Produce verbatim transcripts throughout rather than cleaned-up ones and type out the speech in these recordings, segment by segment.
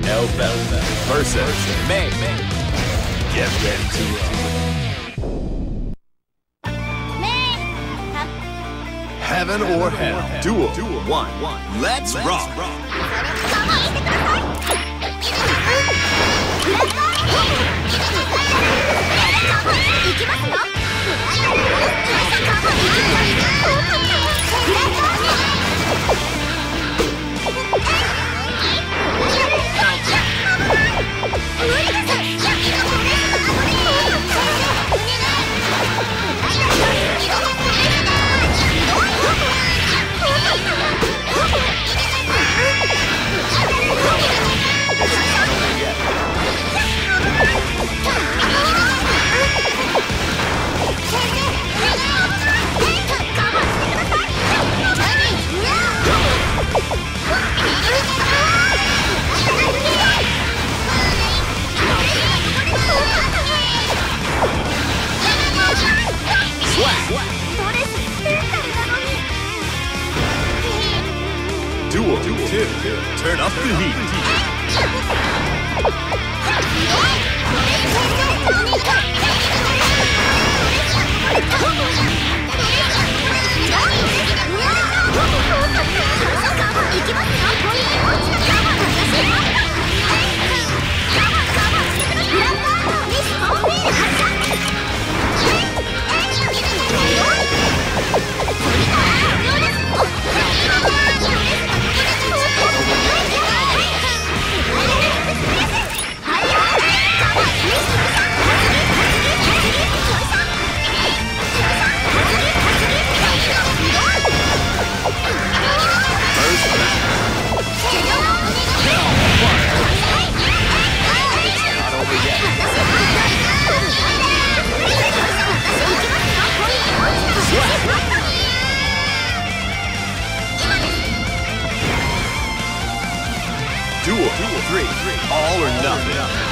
Elfel versus May. Get ready to roll. Heaven or hell. Duel. One. Let's rock. Duel two. Turn up the heat. Duel three. All or nothing.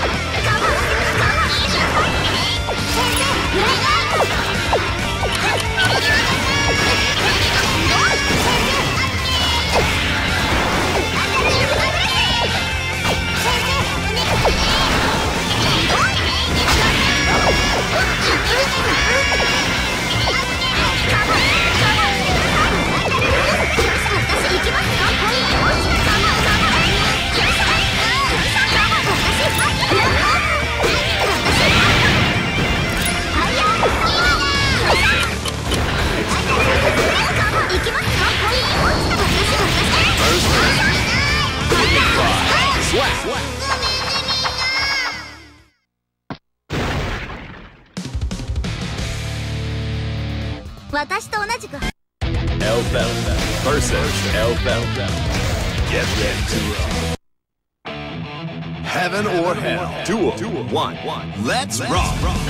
Elfel versus Elfel. Get ready to roll. Heaven or hell. Duel one. Let's rock.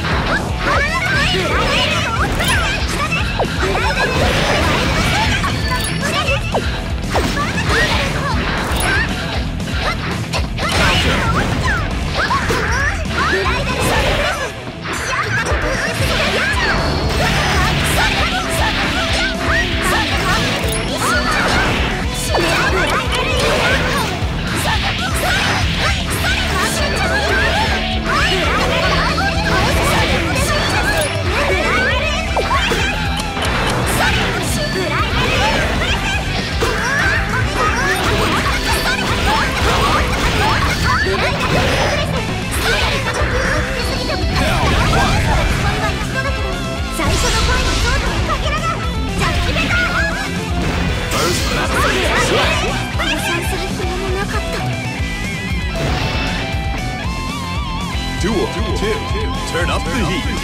Duel two. Turn up the heat.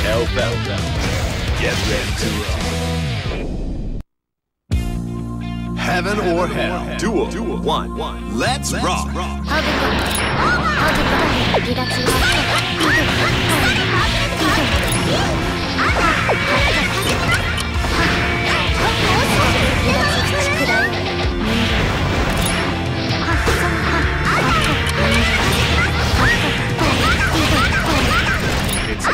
L-Belt. Get ready to rock. Heaven or Hell. Duel. One. Let's rock. It's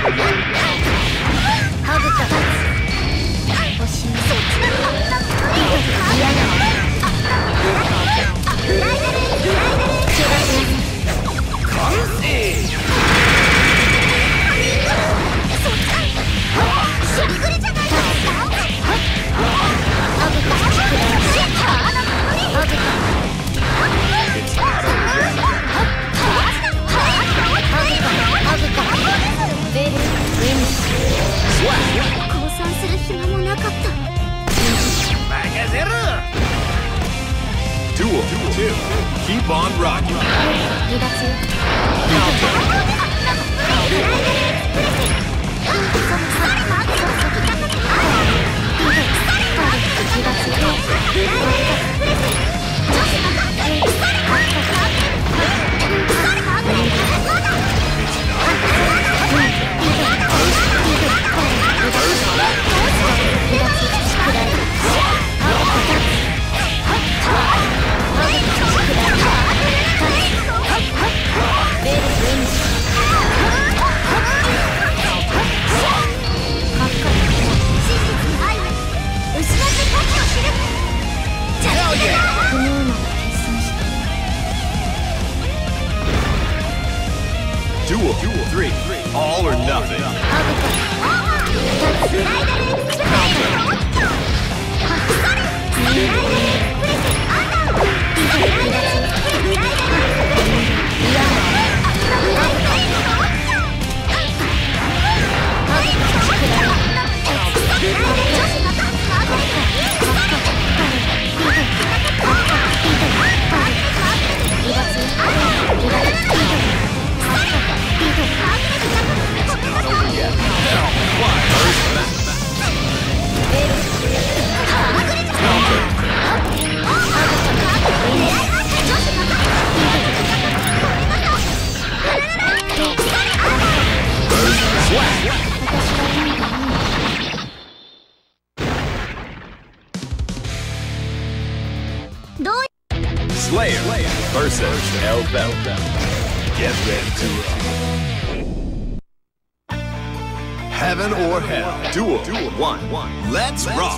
Duel. Two. Keep on rocking. Duel. Three. All or nothing. Slayer versus L-Belt. Get ready to rock. Heaven or Hell. Duel. One. Let's rock.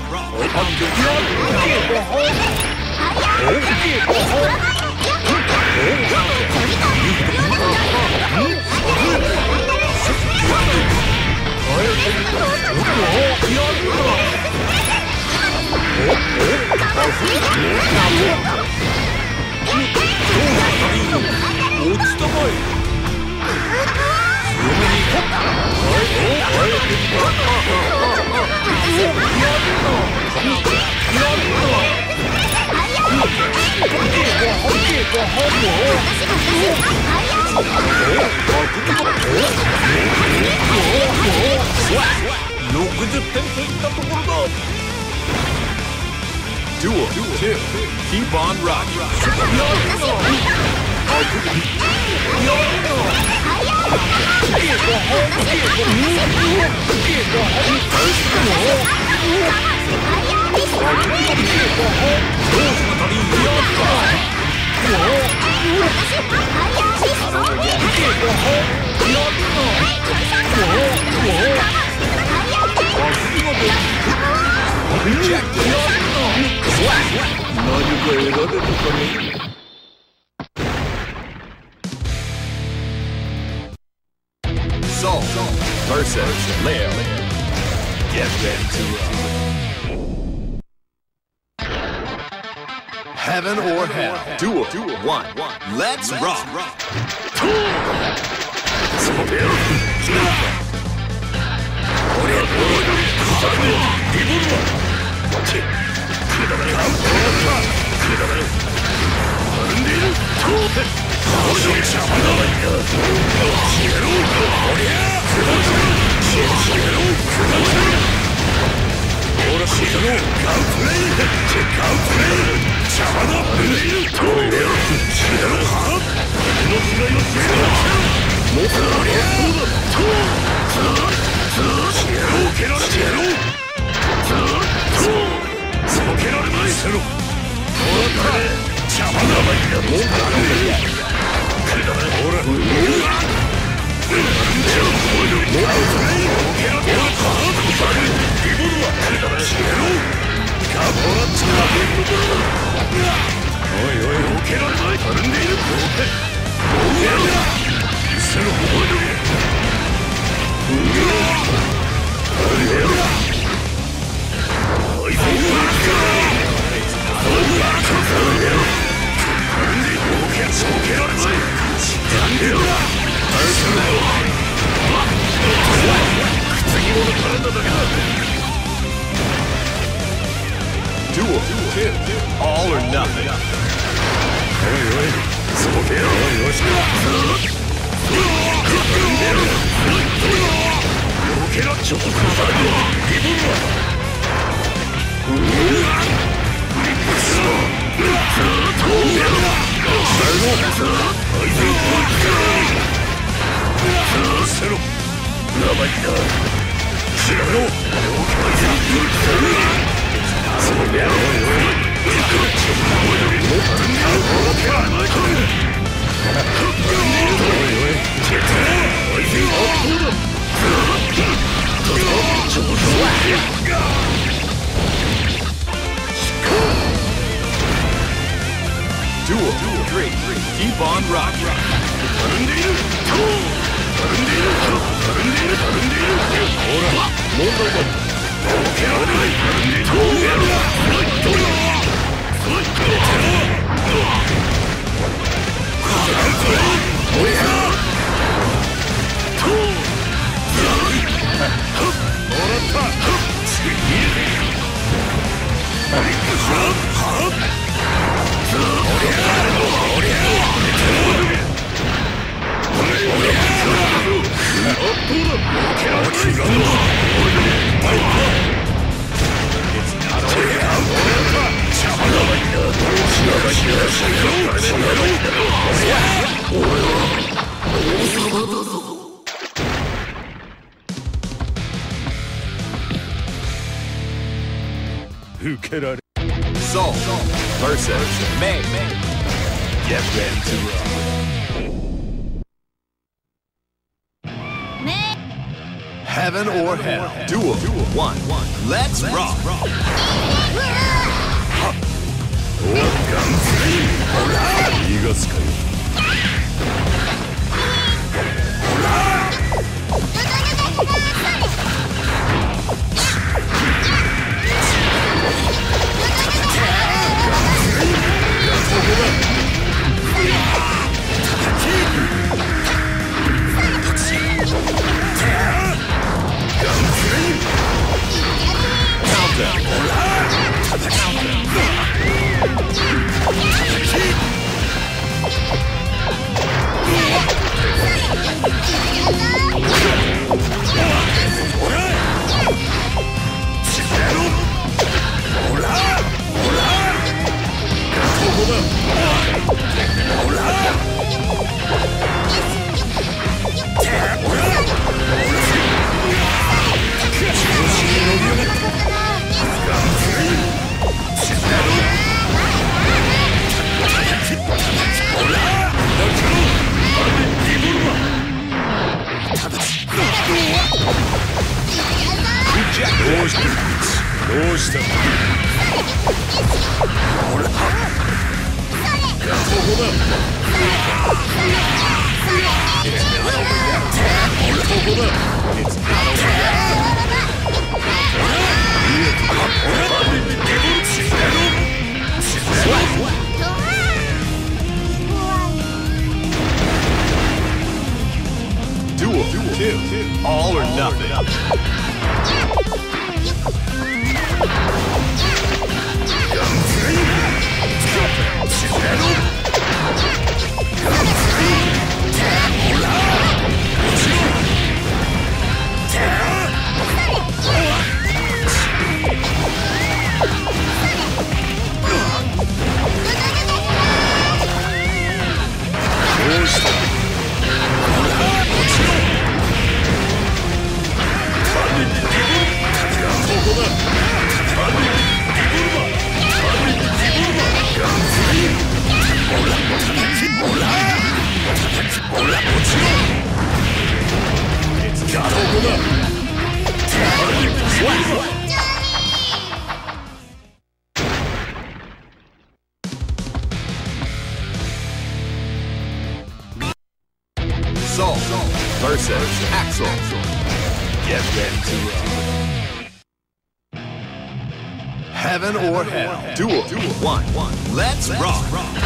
Duel. Two. Keep on rocking. Soul versus Leo. Get ready to rock. Heaven or Hell. Duel. One. Let's rock. Duel. All or nothing. Duel three. Keep on rocking. Soul versus May. Get ready to rock. Heaven or hell. Duel one. Let's rock. All or nothing. Take Soul versus Axel. Get ready to rock. Heaven or Hell. Duel one. Let's rock.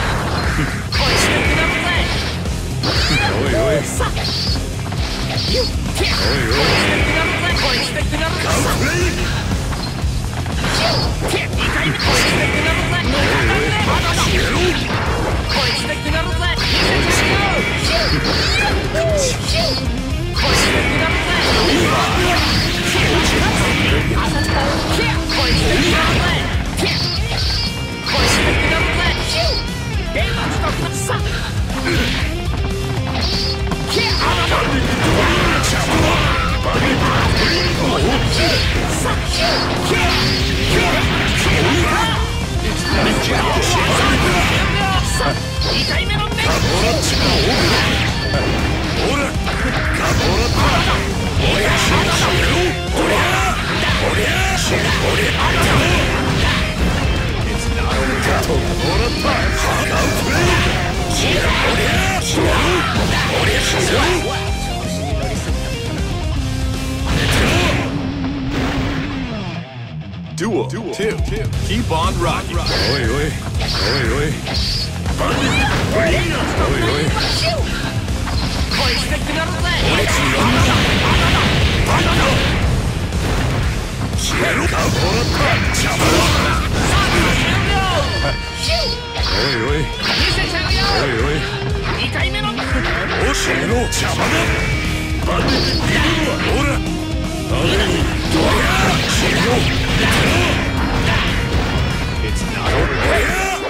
Duel two. Keep on rocking. Oi, oi. Oi, oi. Oi, oi. It's not over yet.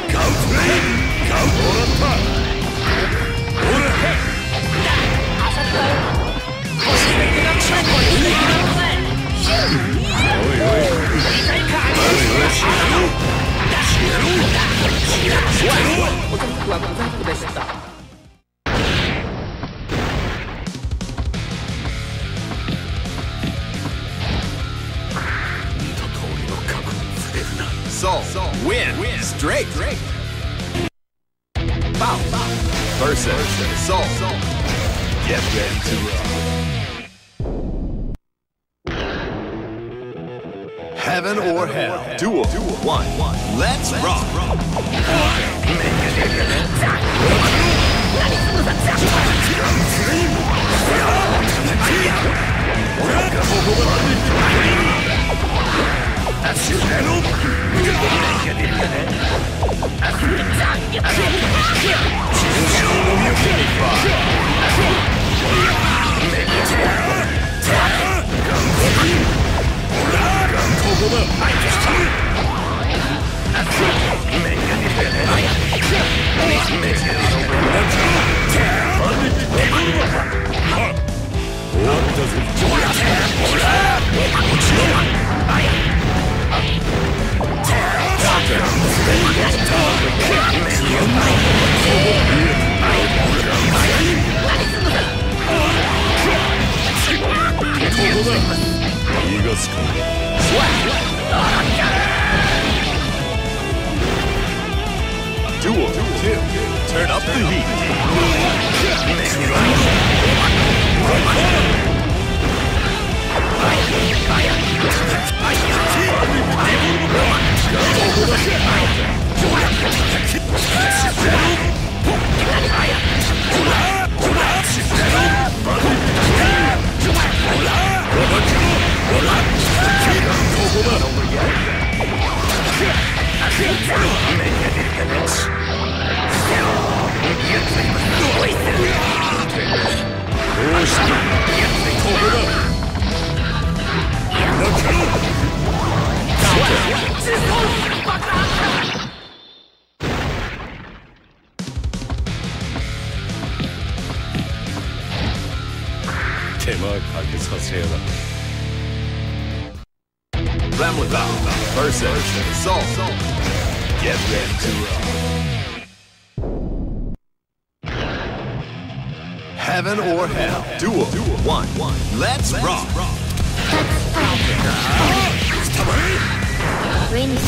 Soul, win, straight. Bow versus Soul. Get ready to rock. Heaven or Hell. Duel one. Let's rock. Duel two. Turn up the heat. Ramlethal versus Soul. Get ready to rock. Heaven or Hell. Duel one. Let's rock. 上に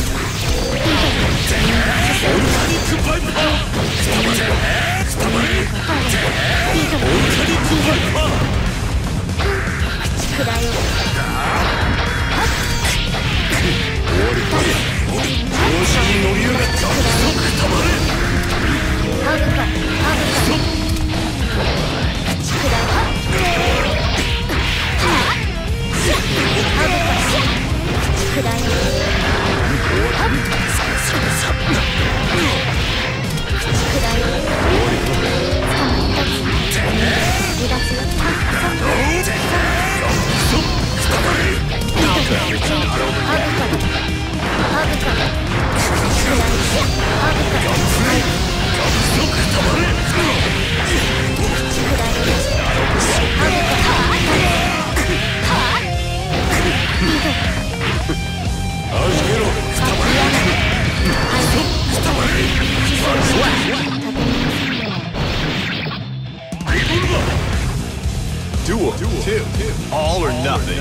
Duel two. All or nothing.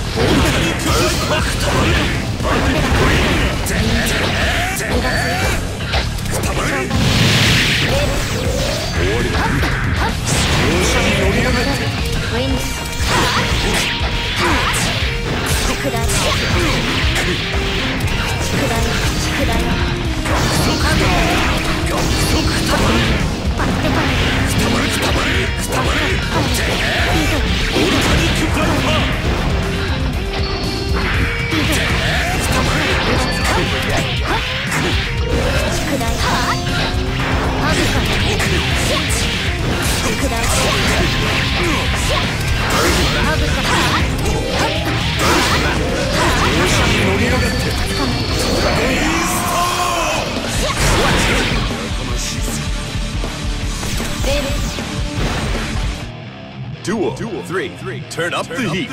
Duel three. Turn up the heat.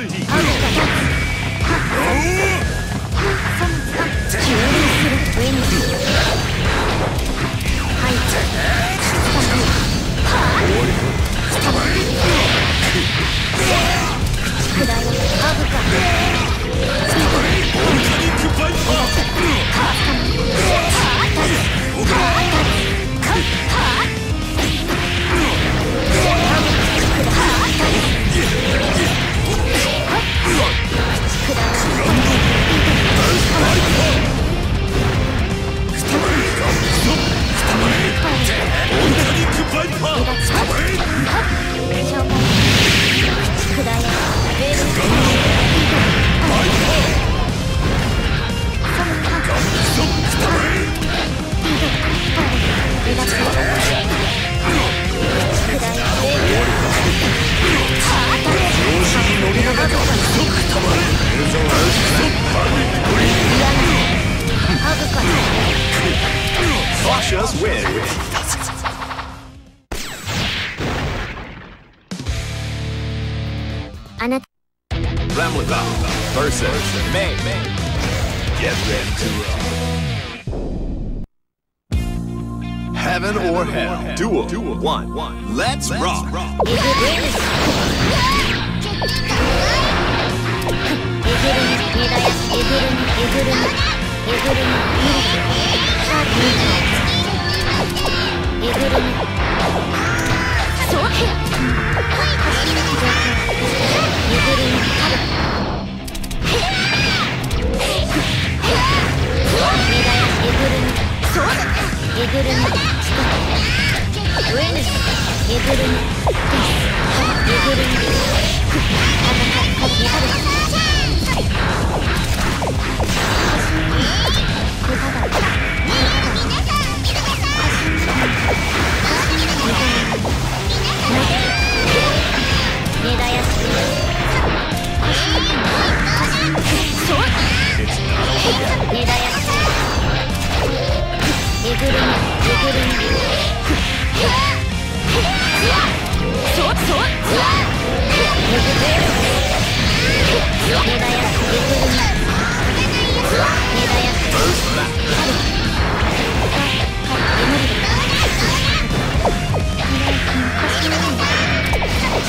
Cautious win. Ramlethal versus May. Get ready to roll. Heaven or Hell. Duel one. Let's rock. First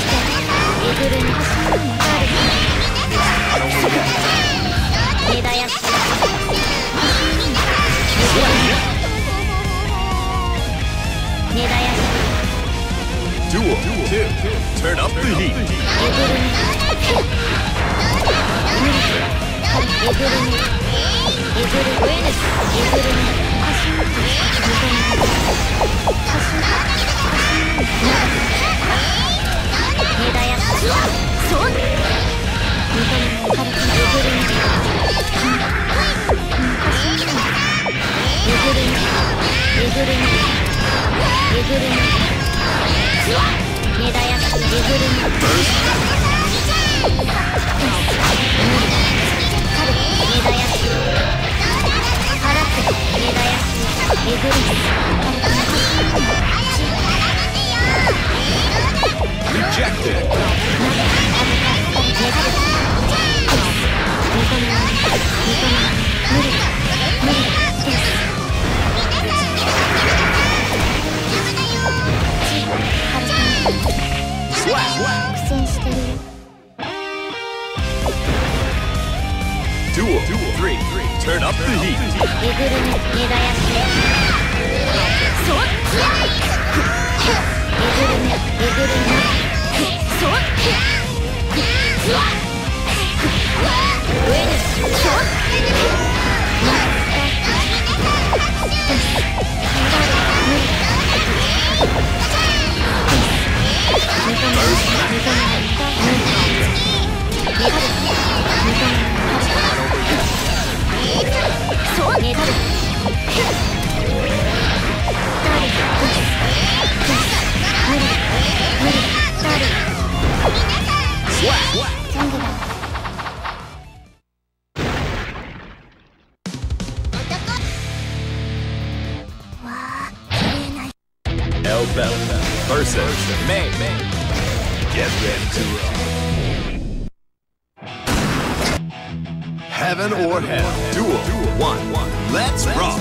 Heaven or Hell, Duel one. Let's rock!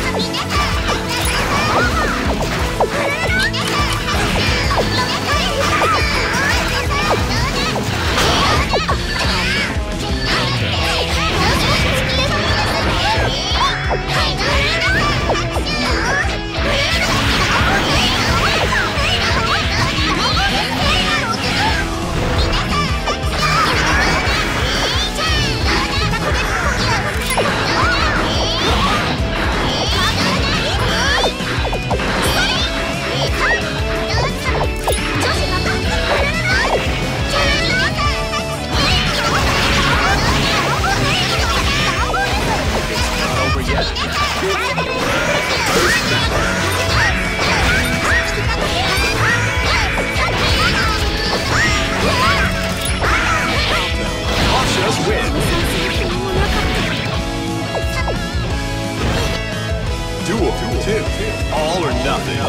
Duel two. All or nothing.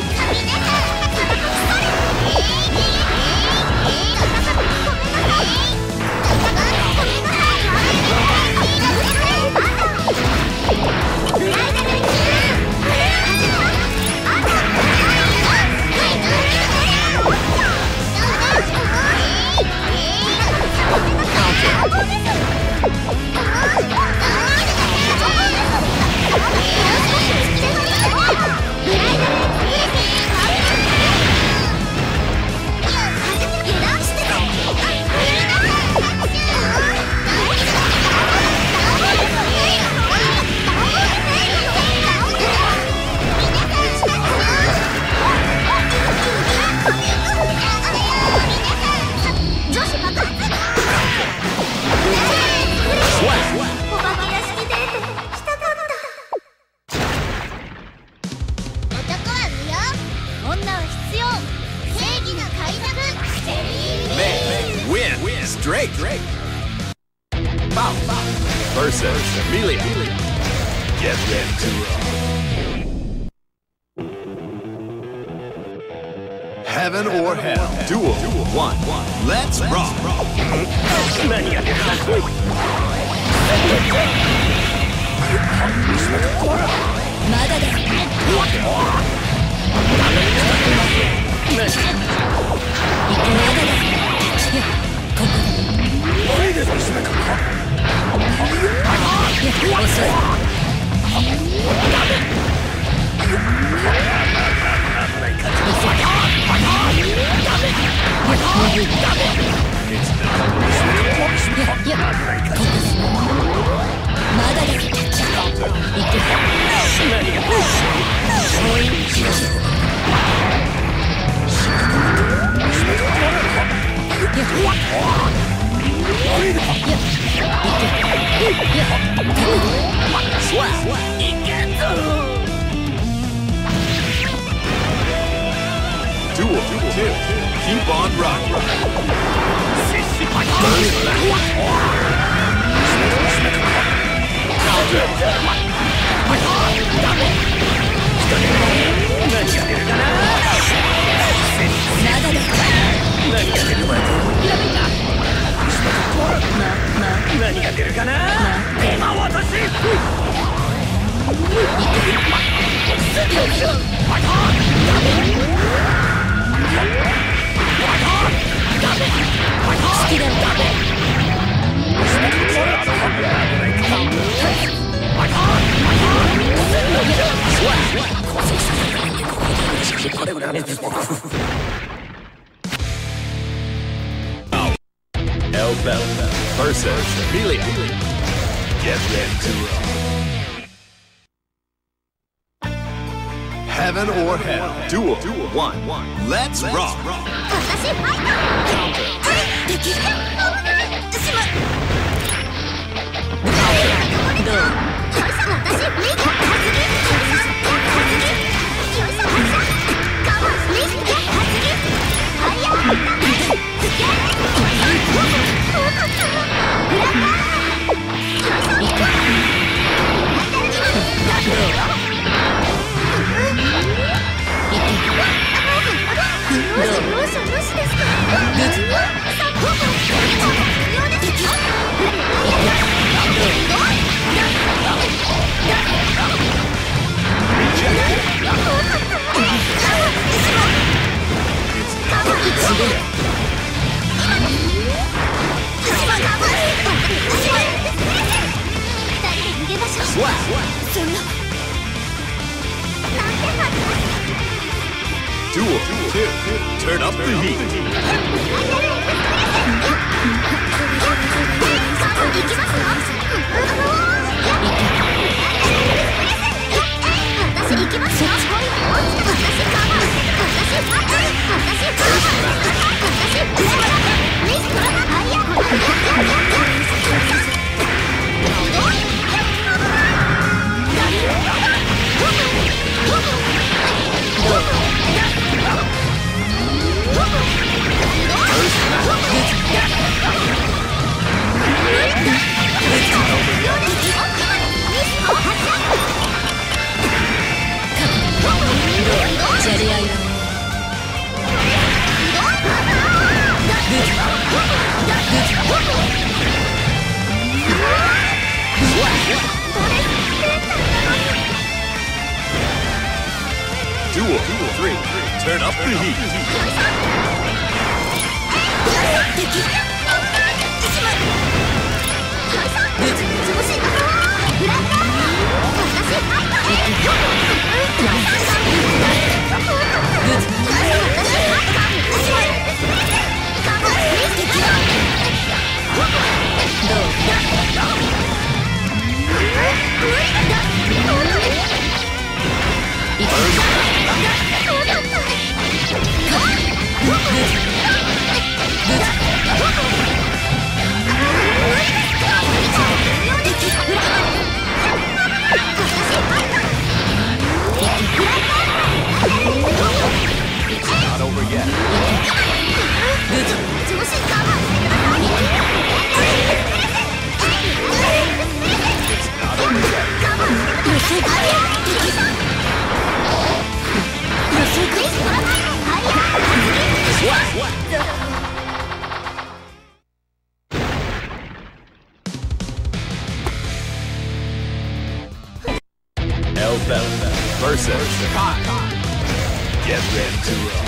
Drake Bow versus Amelia. Get ready to roll. Heaven or Hell, Duel one. Let's rock. It's Duel two. Keep on rocking. 何が出るかな。今私。 L-Bell versus Melia. Get ready to roll. Heaven or Hell. Duel one. Let's rock. Duel two. Turn up the heat. Duel three. Turn up the heat. Not over yet. L-Bell versus Kai. Get ready to roll.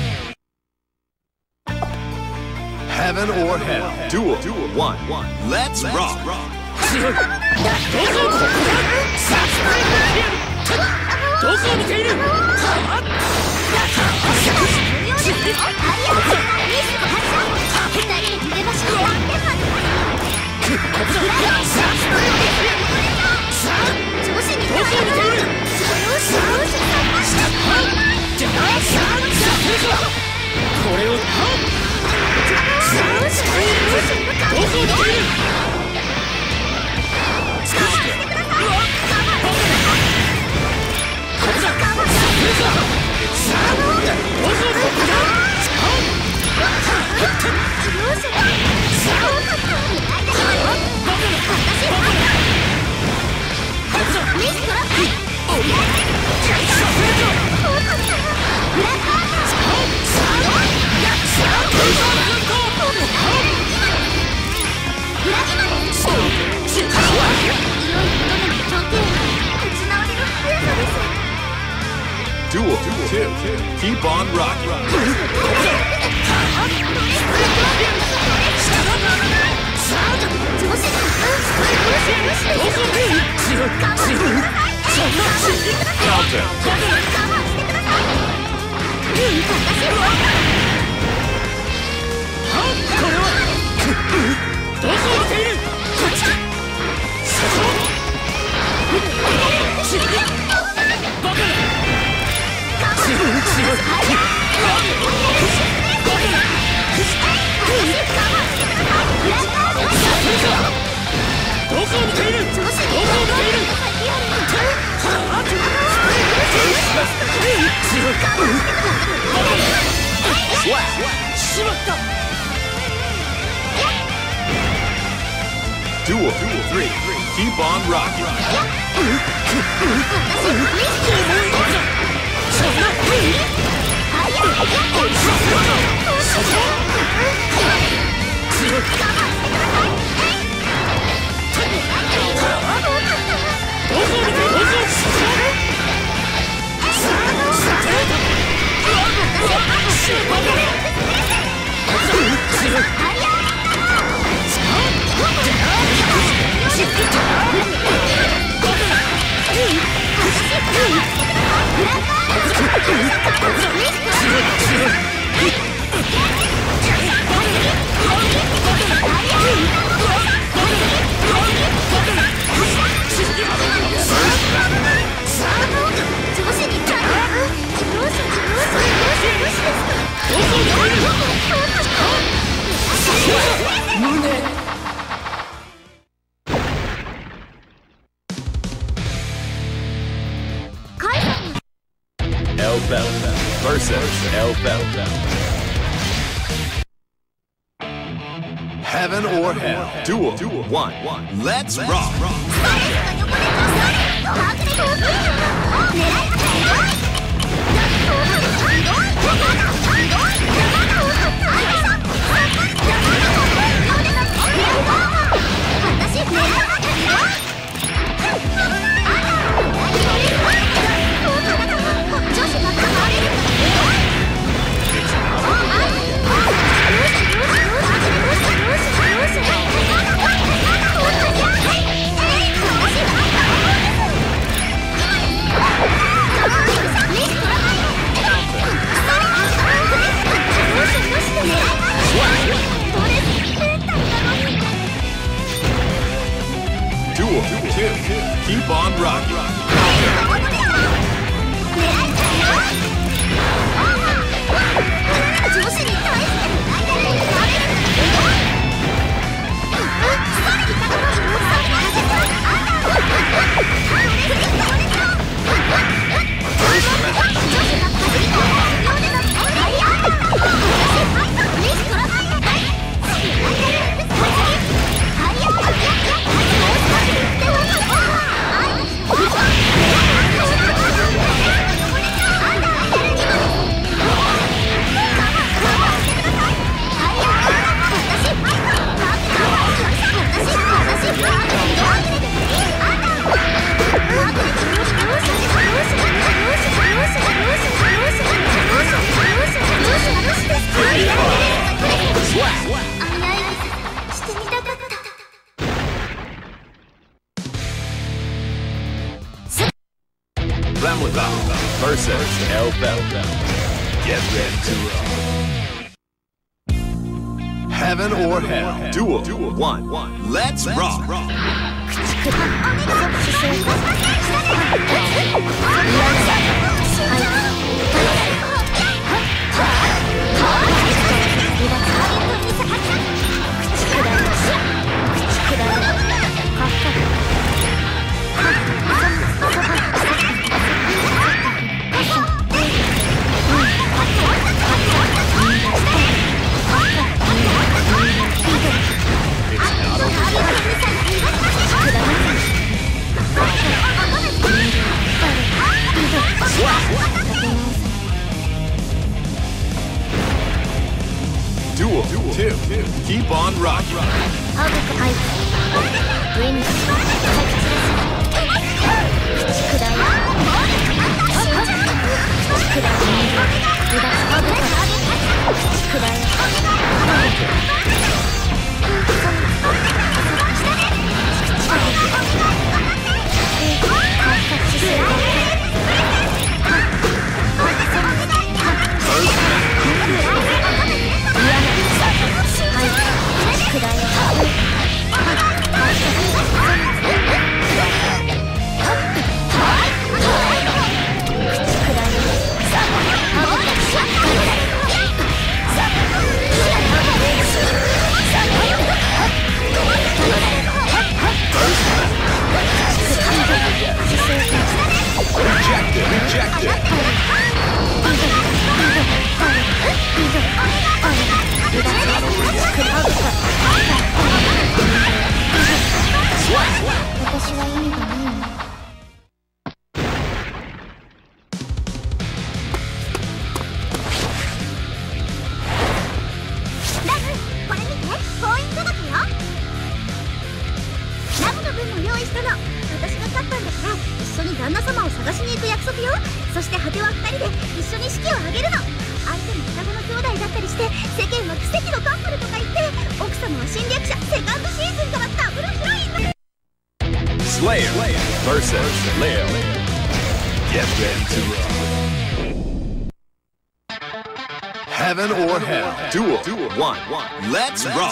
Heaven or Hell. Duel one. Let's rock. Duel two. Keep on rocking. Counter. Duel three. Keep on rocking. L-Bell versus L-Bell. Heaven or Hell. Duel one. Let's rock. Duel two. Keep on rocking. Ramlethal versus L-Bell. Get ready to rock. Heaven or Hell. Duel one. Let's rock. Duel two. Keep on rocking. Win. Slayer versus Leo. Get ready to rock. Heaven or Hell. Duel. One. Let's rock.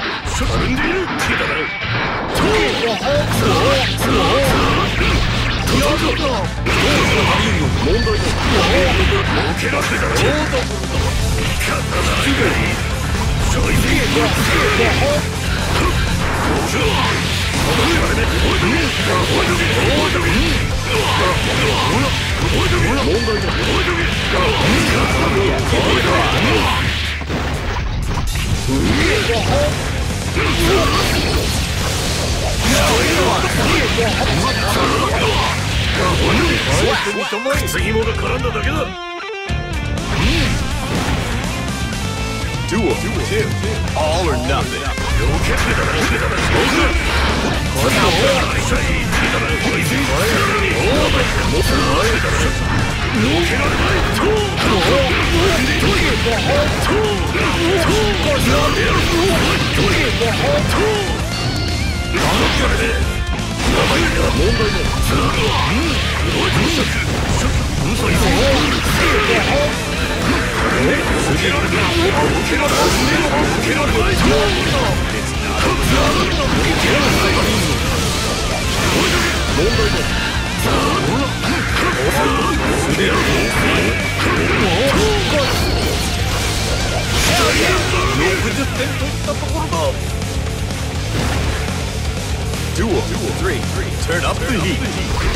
Duel. Two. All or nothing. Duel. Three. Turn up the heat.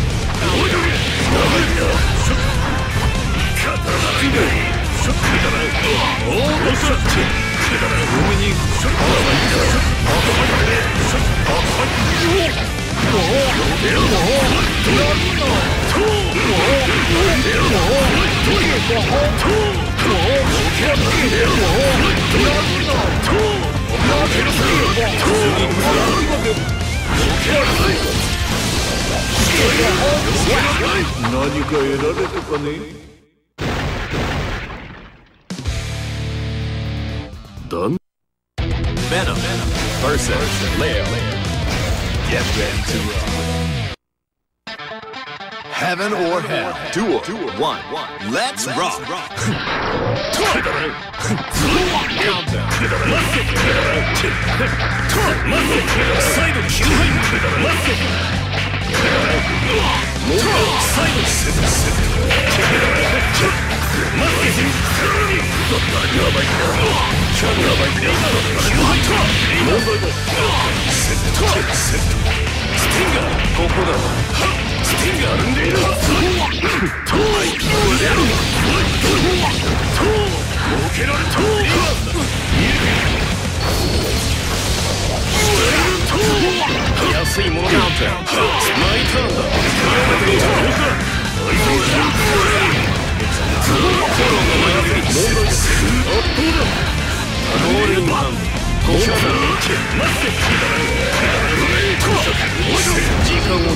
Venom versus Leo. Get ready to rock. Heaven or Hell. Duel. One. Let's rock.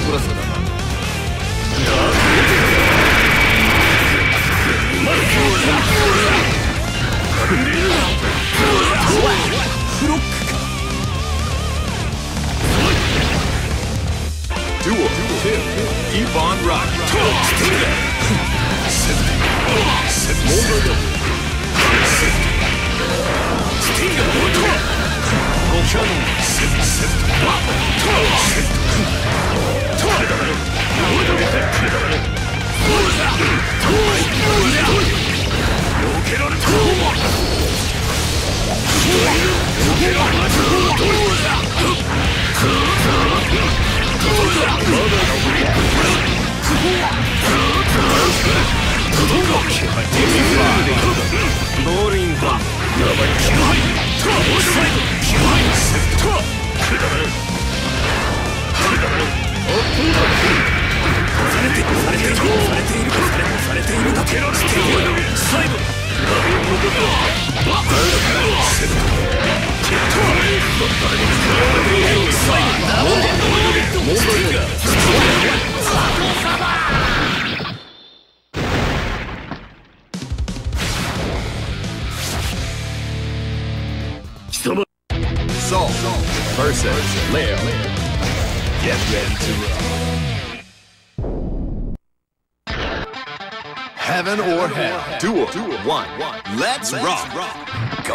Let's go! Duel two. Keep on rocking. Soul versus Leo. Get ready to roll. Heaven or hell. Duel one. Let's rock. Go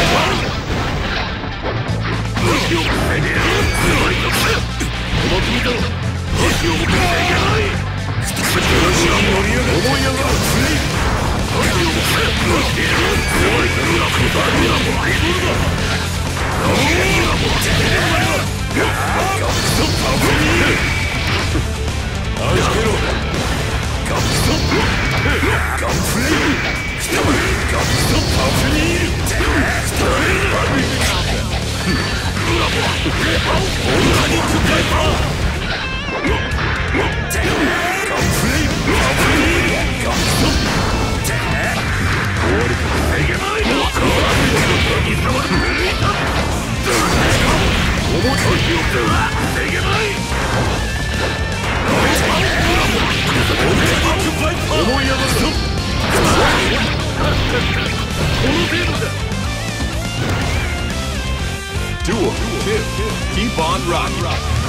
Duel two. Keep on rocking.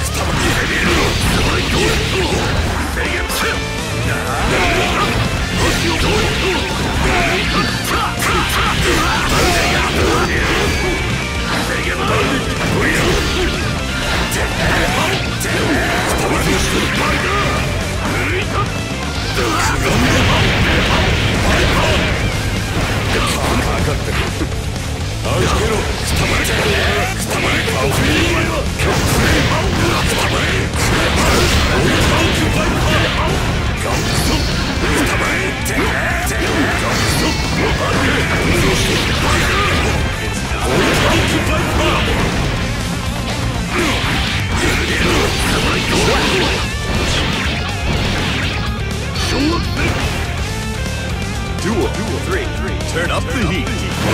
Duel three. Turn up the heat.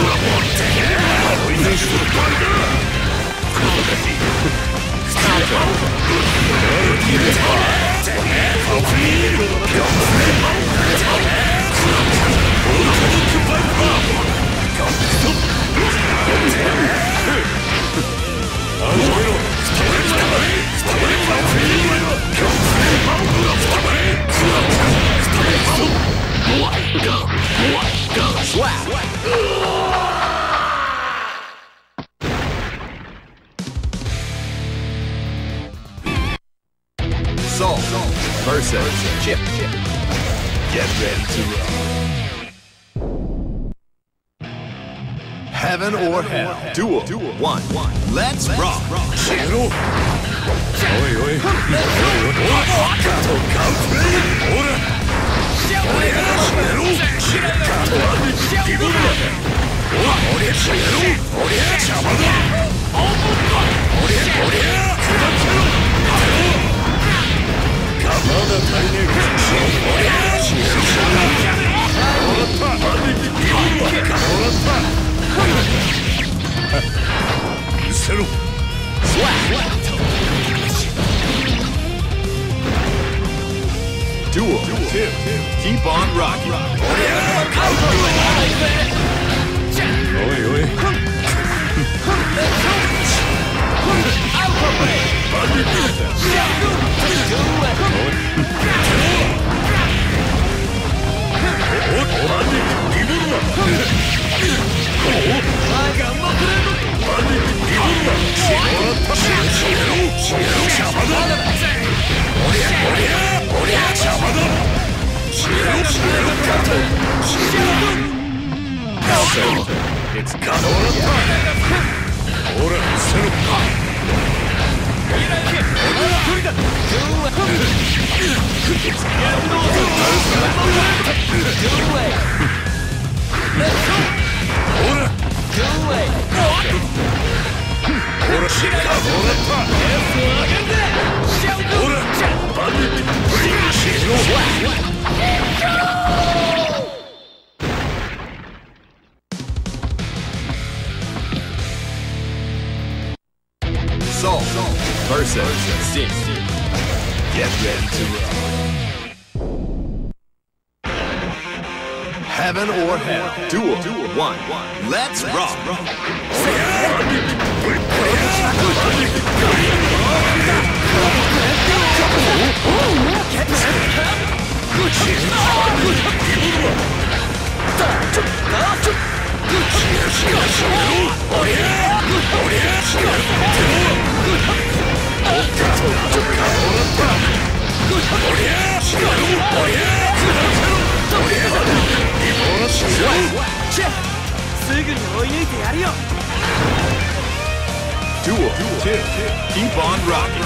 Soul versus Chip. Get ready to roll. Heaven or hell. Duel one. Let's rock. Duel two. Keep on rocking. Oi, oi. It's got all the time. Ora, set up. Soul versus Sting. Get ready to roll. Heaven or Hell. Duel one. Let's rock. Duel two. Keep on rocking.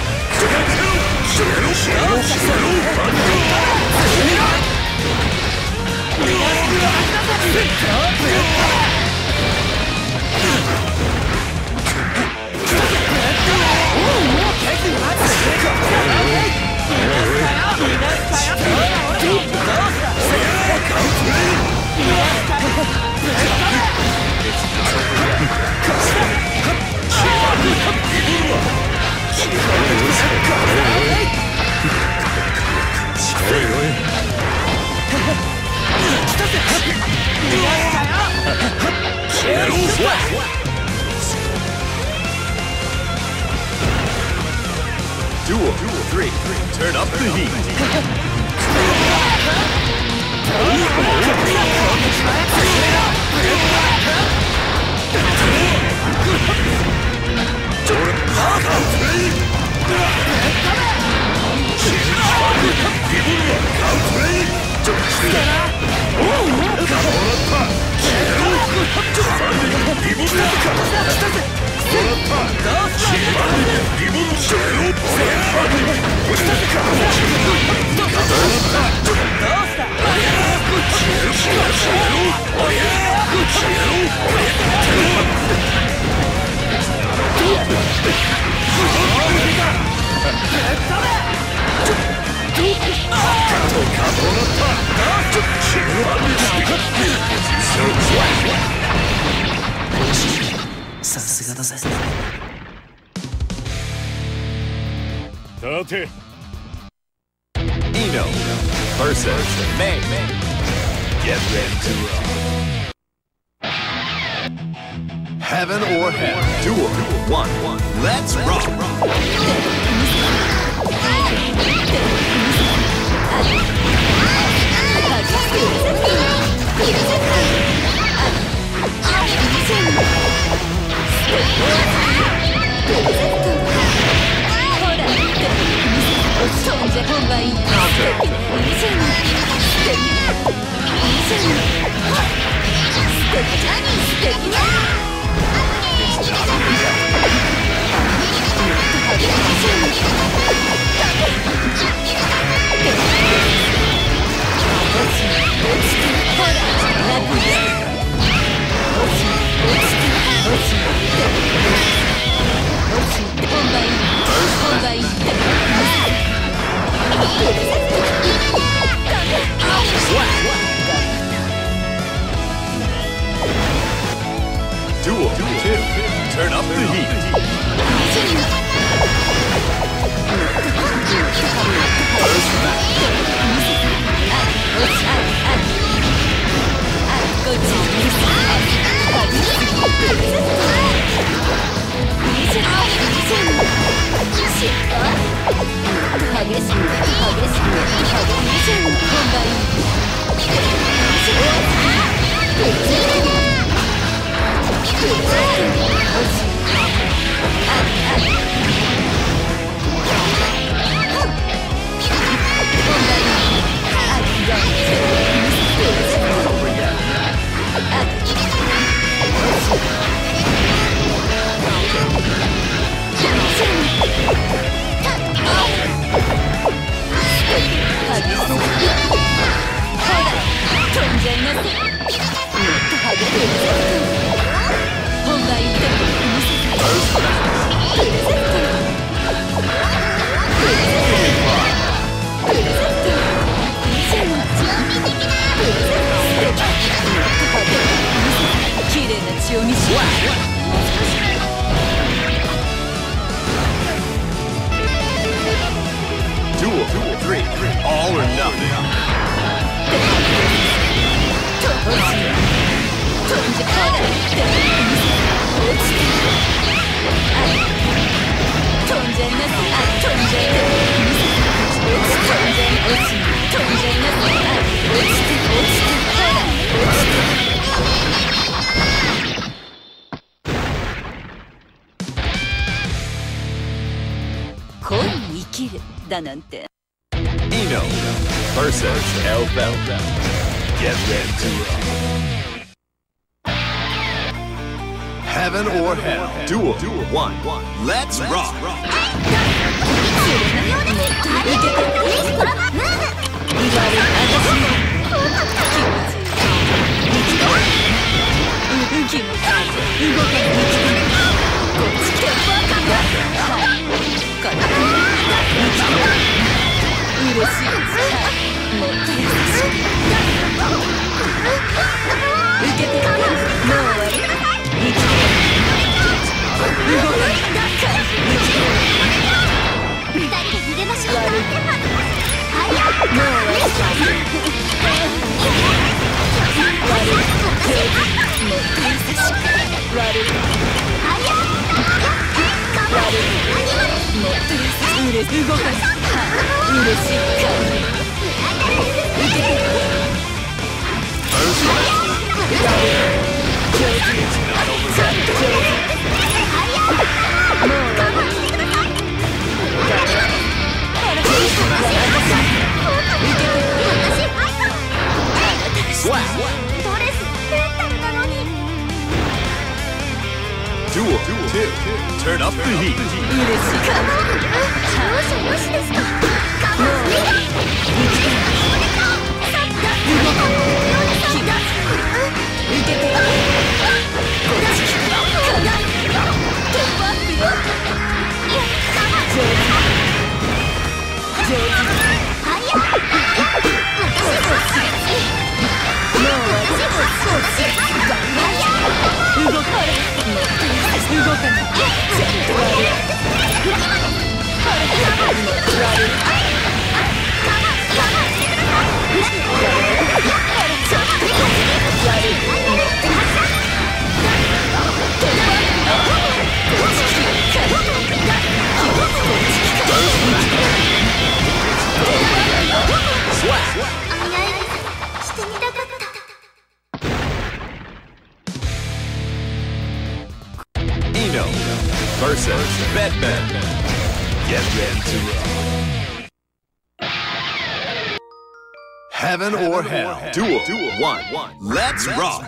Duel three. Turn up the heat. さすがだぜ。 立て。Eno versus May. Get ready to roll. Heaven or Hell. Duel one. Let's rock. Duel two. Turn up the heat. First match. three. All or nothing. 恋に生きるだなんて。 Eno versus L-Bell. Get ready to rock. Heaven or Hell. Duel one. Let's rock. デュオ two. Turn up the heat. エノ versus Batman. Get ready to rock. Heaven or Hell. Duel one. Let's rock.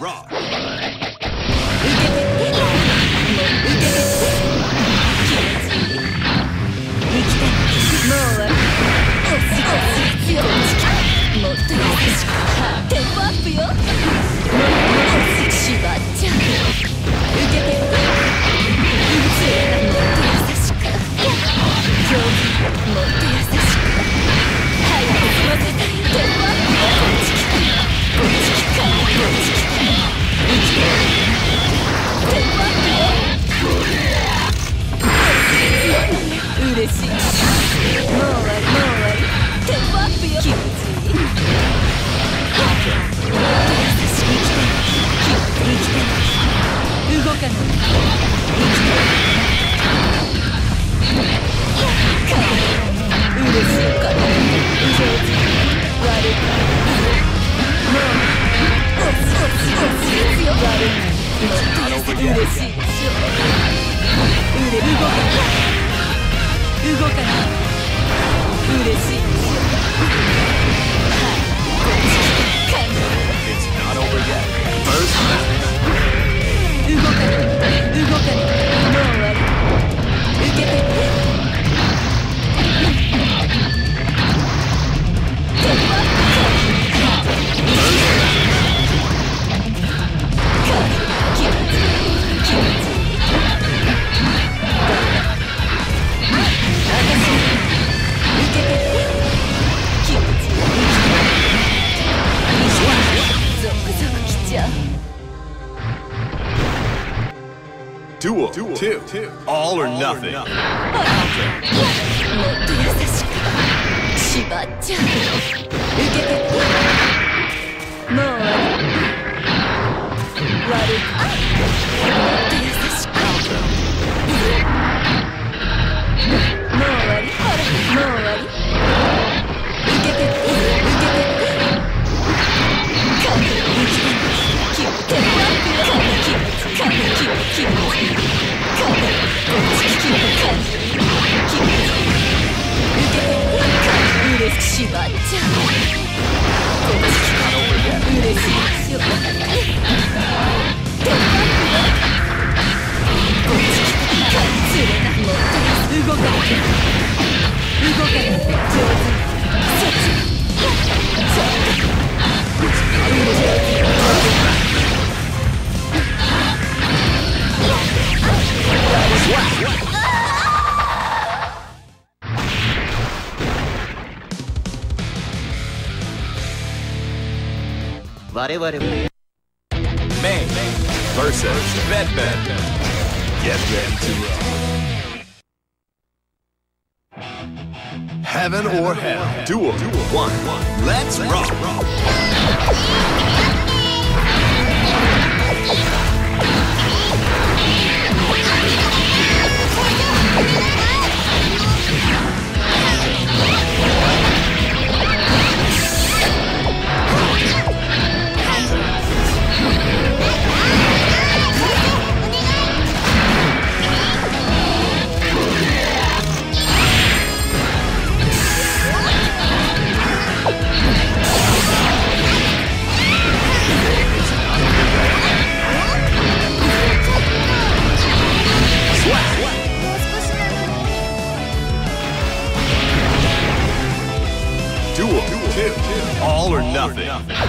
It's not over yet. First match. デュオ two. All or nothing. もっと優しく縛っちゃう。受けてもう終わり。悪いもっと優しく。もう終わり。ほらもう終わり。受けてって受けてって風に生きて気を手放す。風気持ち風気持ち気持ち風こっち気持ち気持ち受けてって嬉しくしまっちゃう。こっち嬉しいでしょ。手放すこっち釣れないもったい動かない動かない上手にそっちそっち我々は May versus Batman. Get ready to rock. Heaven or Hell. Duel. One. Let's rock. Duel. Two. All or nothing.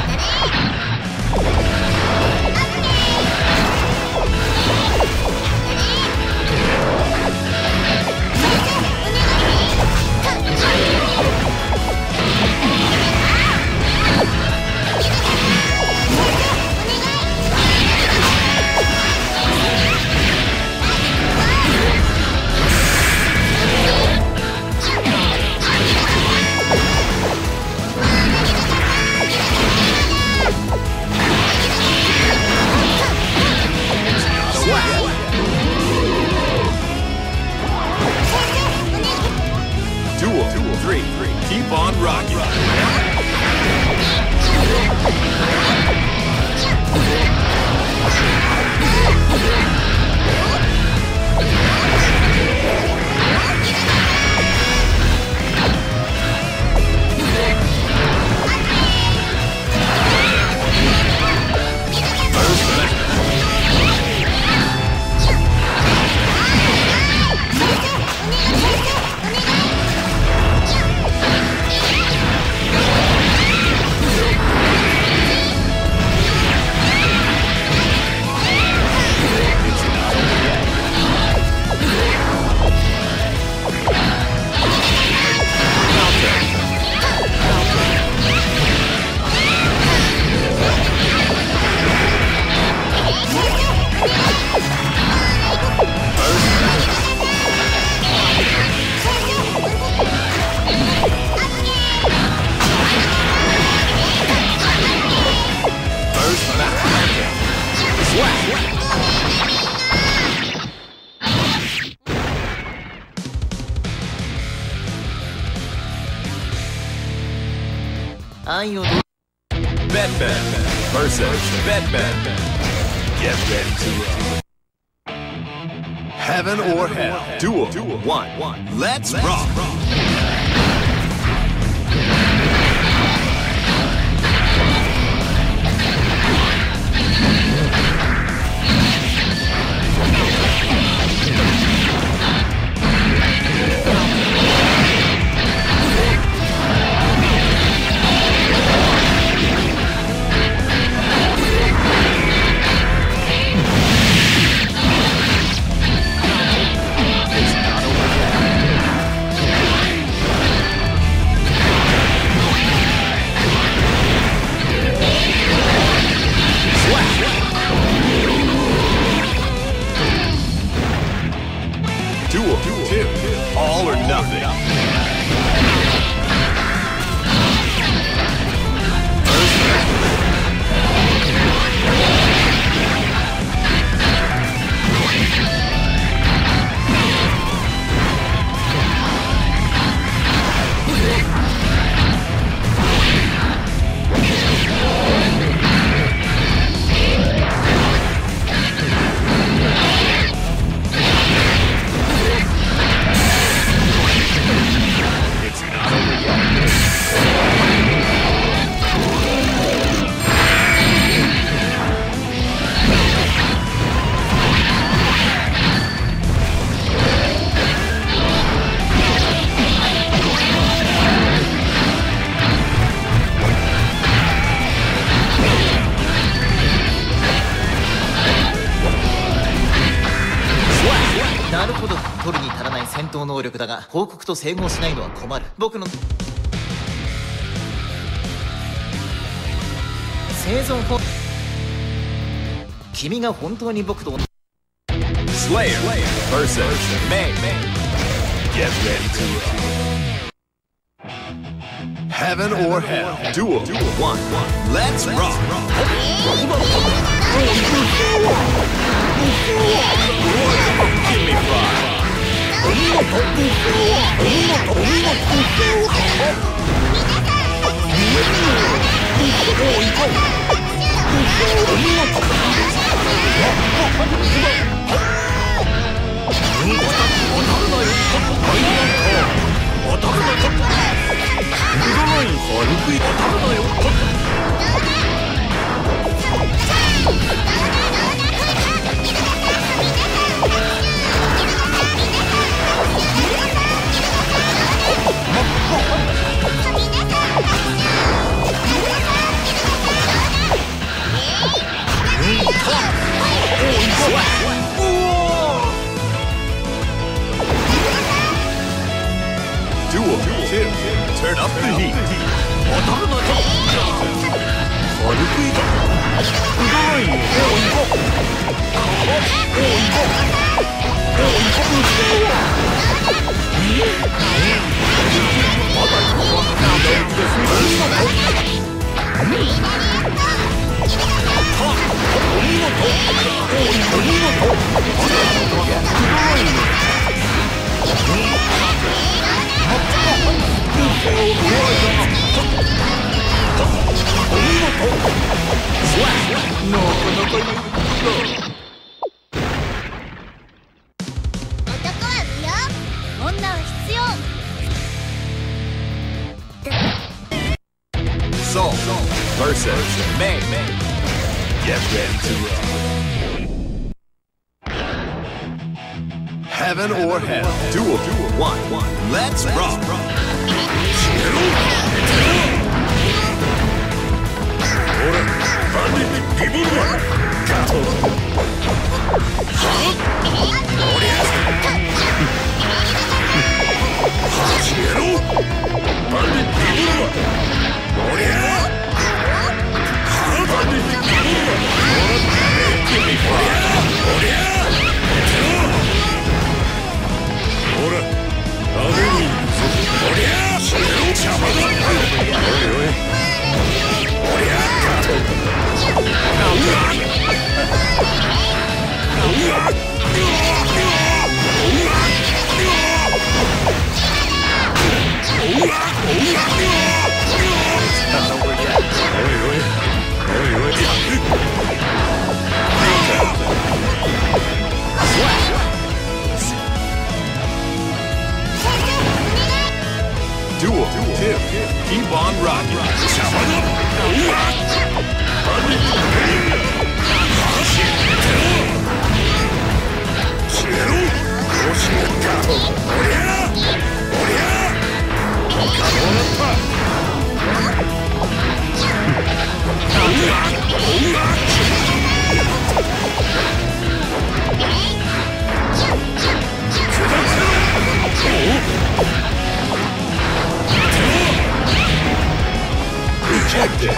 Duel. Three. Keep on rocking. Batman versus Batman. Get ready to rock. Heaven or Hell. Duel. One. Let's rock. の能力だが報告と整合しないのは困る。僕の生存法、君が本当に僕と Slayer versus May. Get ready to rock. Heaven or hell. Duel one. Let's rock. Give me five. Duel two. Turn up the heat. Soul versus May. Get ready to rock. Heaven or hell. Duel one. Let's rock. Duel two. Keep on rocking. Rejected.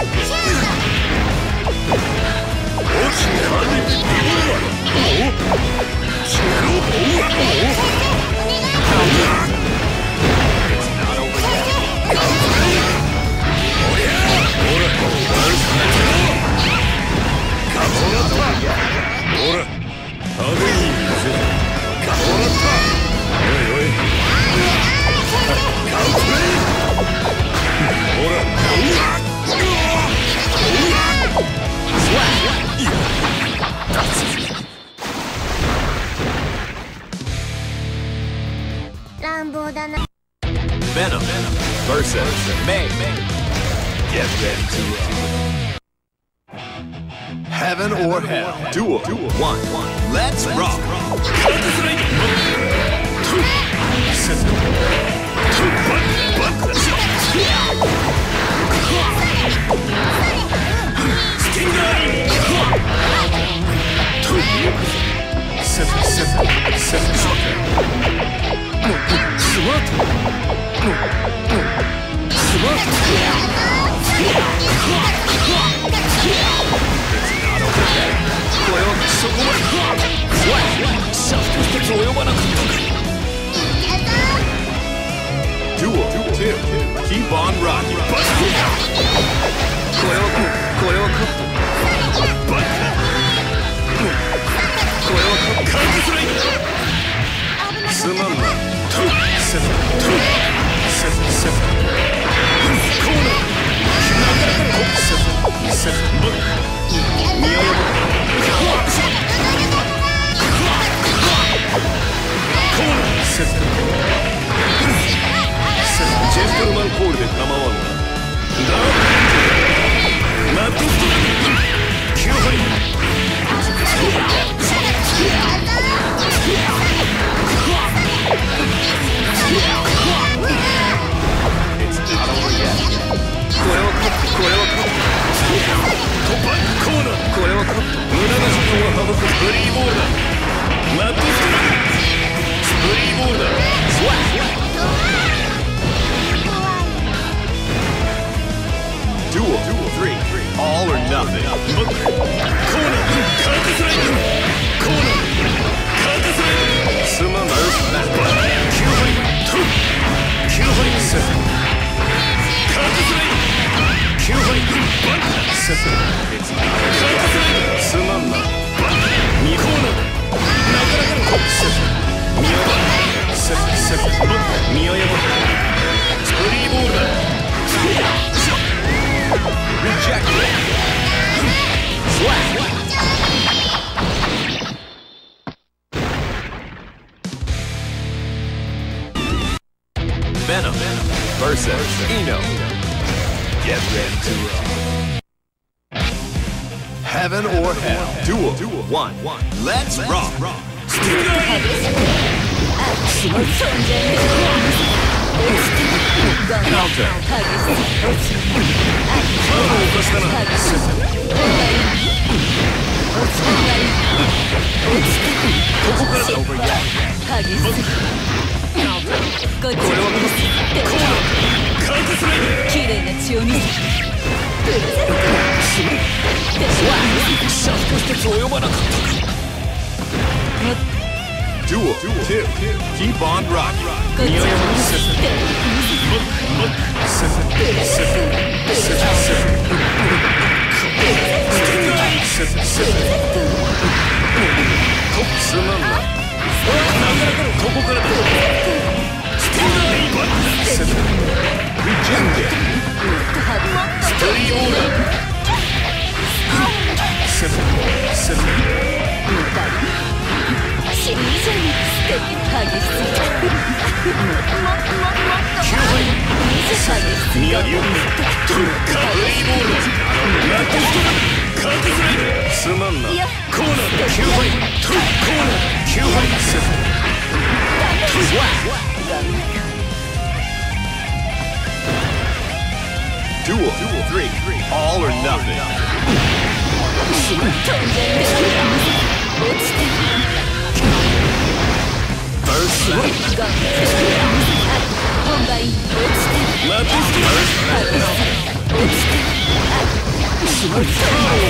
Venom versus May. Get ready to rock. Heaven or hell. Duel one. Let's rock. Sip, sip, sip, sip. そこまでシャフト一つ及ばなかったか。Duo two Keep on rocking。 これをこれをカット。 バッカこれをカット。 カウントスライドすまんな。トゥセブントゥセブンセブンコーナーセブンセブンバッカ見及ばコーナーセブンセブンジェントルマンコールで構わんな。ダーブマッドストラッキューハイこれをカットこれをカットトップコーナーこれをカット無駄な時間を省くフリーボールだ。マッドストラッフリーボールだ。Duel three All or nothing。 コーナーカウントスライドコーナーカウントスライドすまんな。キューハイトゥキューハイセブンカウントスライドキューハイバンカセブンカウントスライドすまんな。にコーナーなかなかのセブン見誤るセブンセブン見誤るフリーボールだ。Rejected. Flat. Venom versus Eno. Get ready to roll. Heaven or hell. Duel one. Let's rock. Counter. ここからだ。これはカウントスライド綺麗な血を見せシャフト一つ及ばなかったか。Duel two Keep on rocking。 見誤るセブンセブンセブンセブンセブンセブンすまんな。なかなかのここからだ。スティーラーバックセブンリジェンデストリーオーラセブンセブン死ぬ以上に素敵激しすぎるキューハイミヤリオトゥカブリーボールラットストラッカウントスライドすまんな。コーナーキューハイトゥコーナーキューハイセブントゥワッDuel three All or nothing。 First round。 本番落ちてラットストラッ落ちてスティンガーに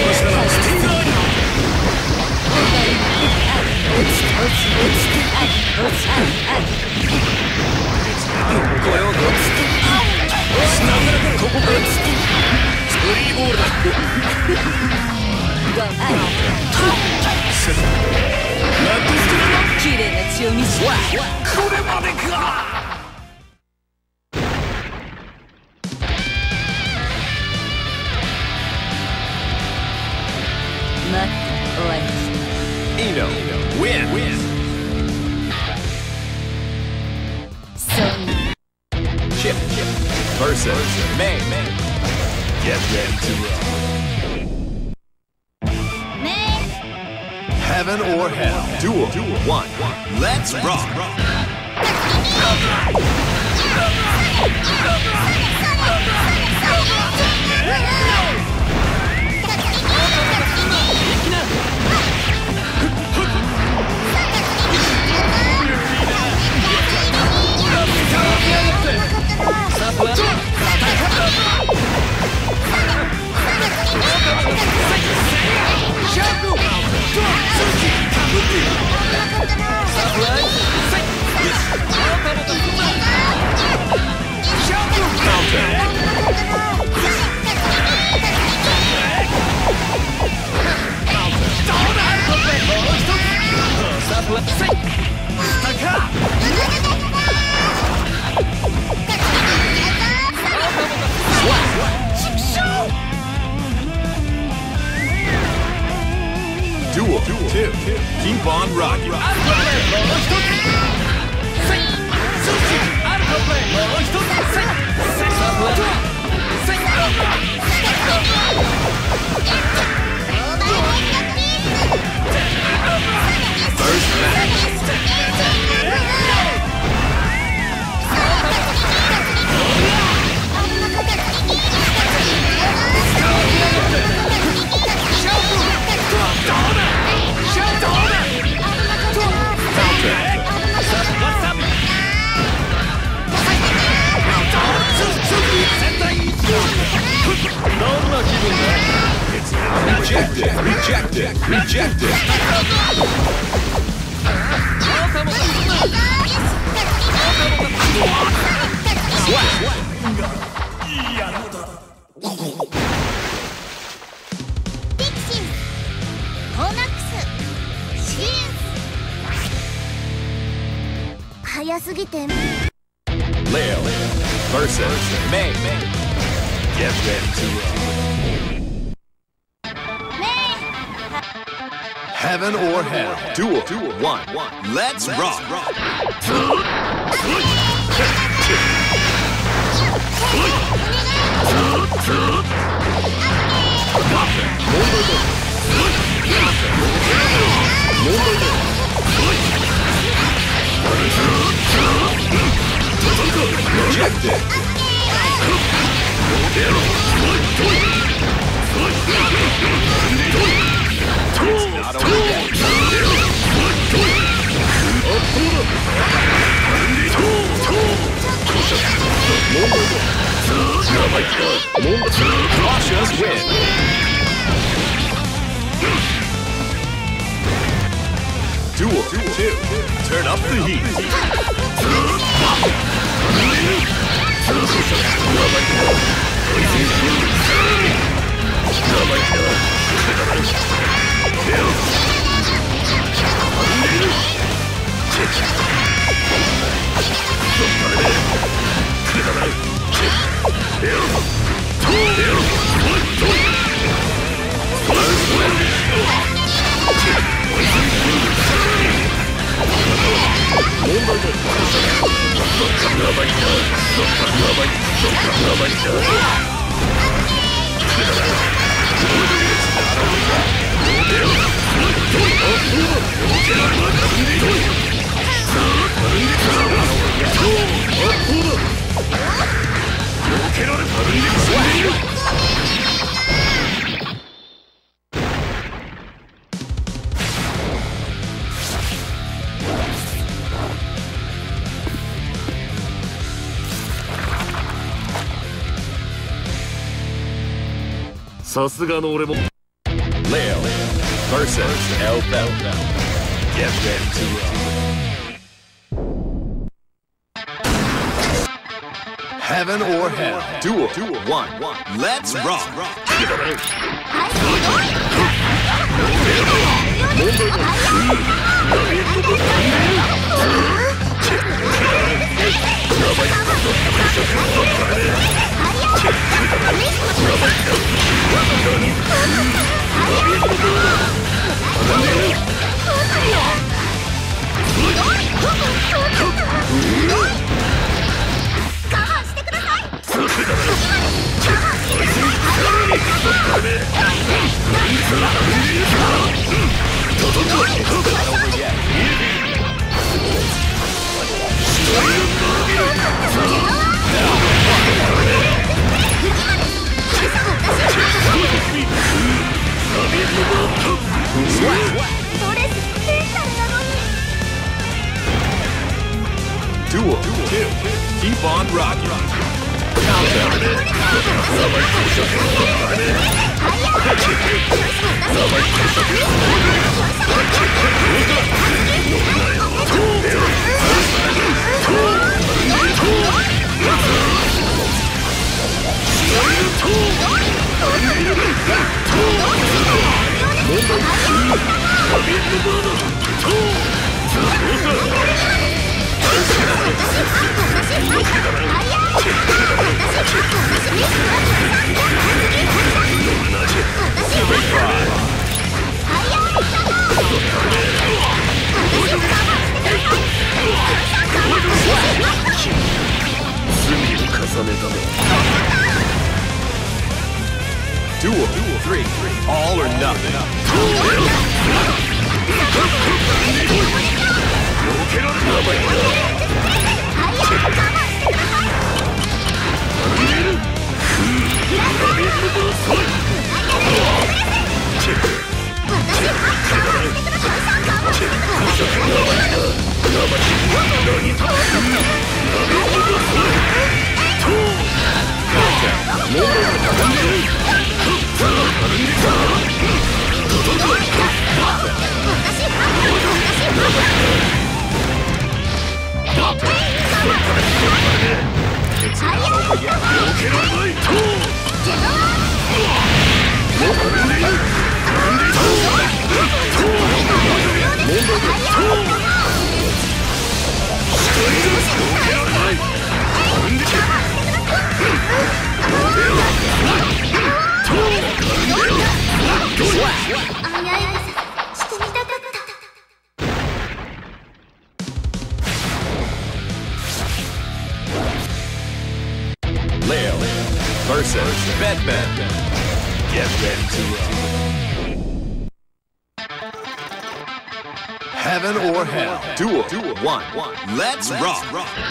本番落ちて落ちて落ちて落ちてこれを落ちてなかなかここからストリーボールだ。セブンラットストラ綺麗な血を見せこれまでか。待って終わりました。Eno win。 Chip versus May. Get ready to roll. Heaven or hell. Duel one. Let's rock. two. Keep on rocking. アルファプレイもう一つせいシュッシュアルファプレイもう一つせいせいサーブはせいアルファ First match. Rejected, rejected, rejected. Swag. ピクシンコーナックスシリウス早すぎて Leo versus May. Get ready to rock. Heaven or hell. Duel. One. Let's rock. Rejected. Not over yet. Cautious win. Duel two. Turn up the heat. Leo versus El Bell. Get ready to rock. Heaven or hell. Duel. One. Let's rock. Duel two. Keep on rocking. Surprise. Duel three. All or nothing. It's not over yet. Leo versus Batman. Get ready to rock. Heaven or hell. Duel. Duel. One. One. Let's rock.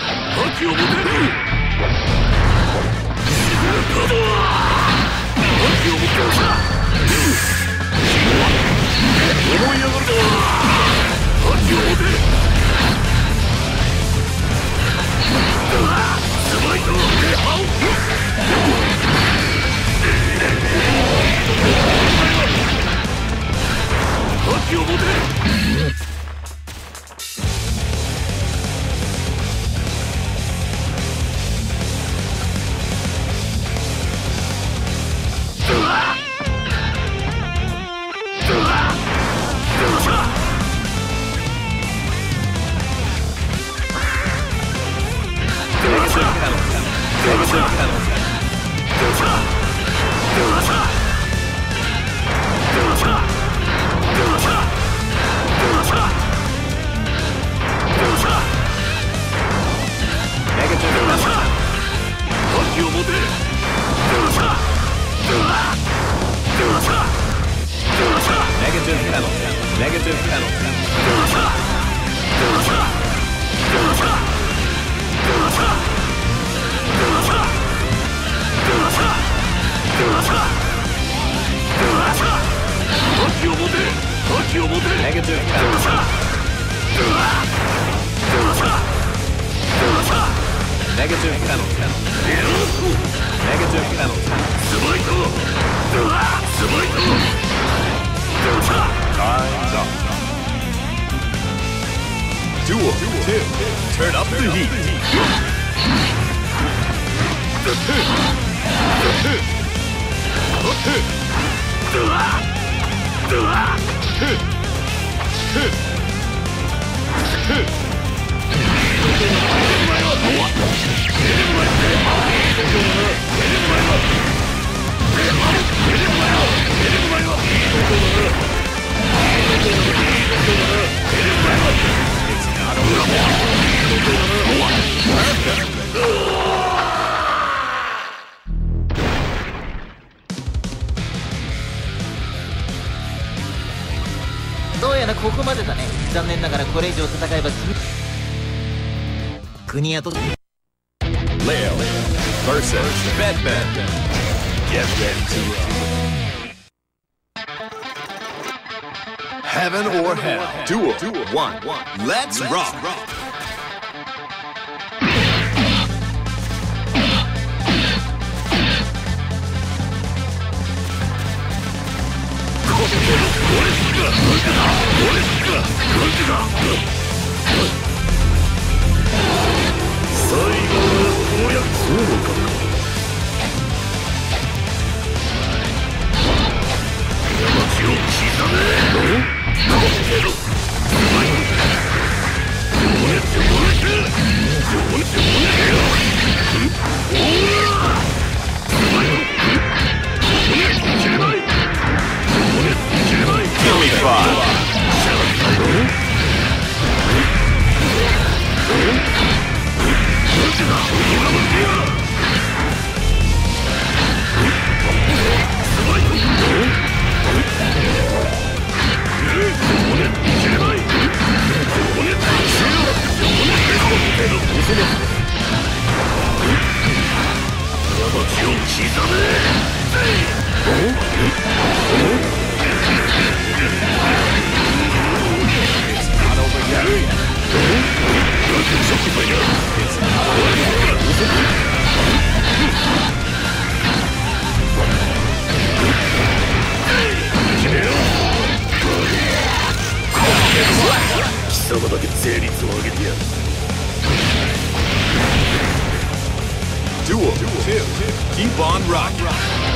Negative penalty. Negative penalty. Negative penalty. Negative penalty. Negative penalty. Time's up. Duel two. Turn up the heat. It's not over. どうやらここまでだね。残念ながらこれ以上戦えば国やと Leo versus Batman. Get ready to rock. Heaven or hell. Duel. One. Let's rock. Give me five. 貴様だけ税率を上げてやる。Duel two. Keep on rocking.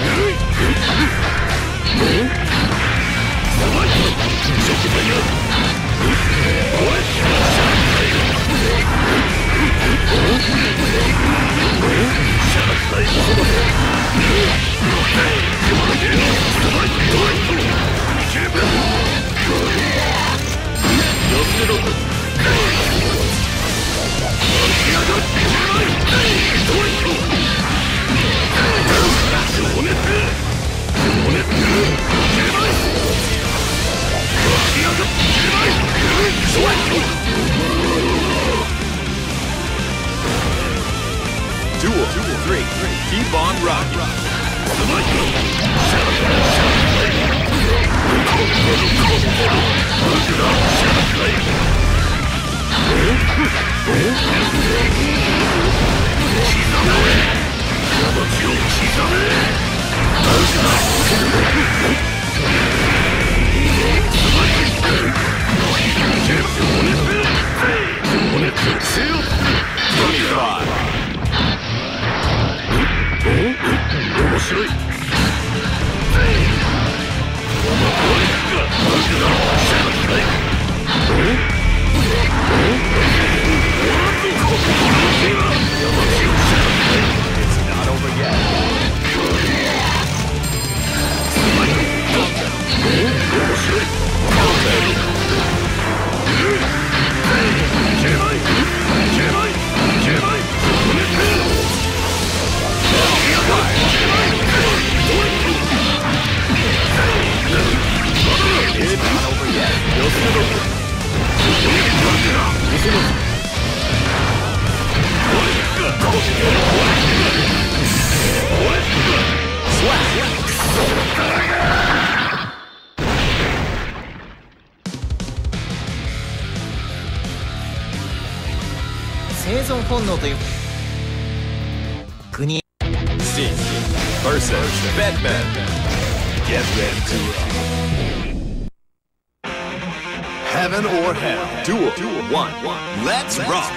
Duel three. Keep on rocking. twenty-five. 面白い。It's not over yet. Swag! 生存本能という国 Steve versus Batman. Get ready to rock. Heaven or hell. Duel one. Let's rock.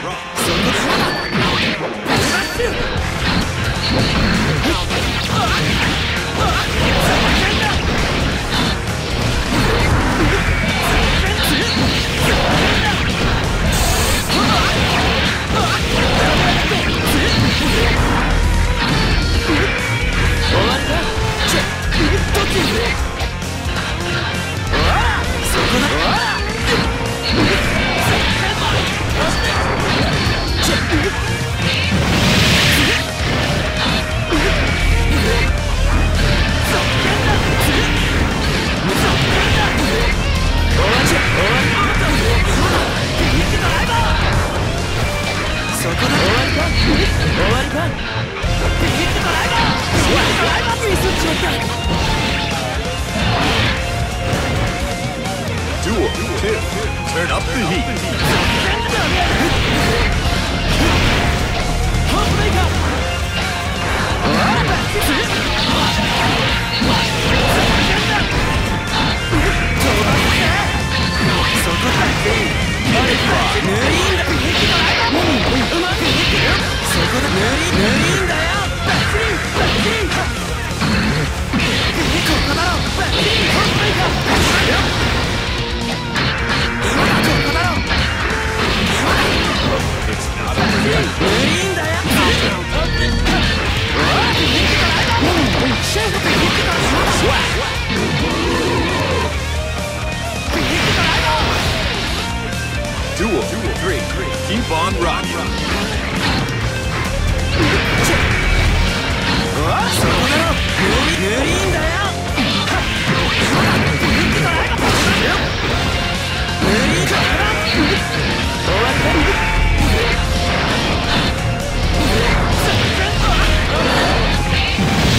Duel two. Turn up the heat. Duel three. Keep on rocking. 終わり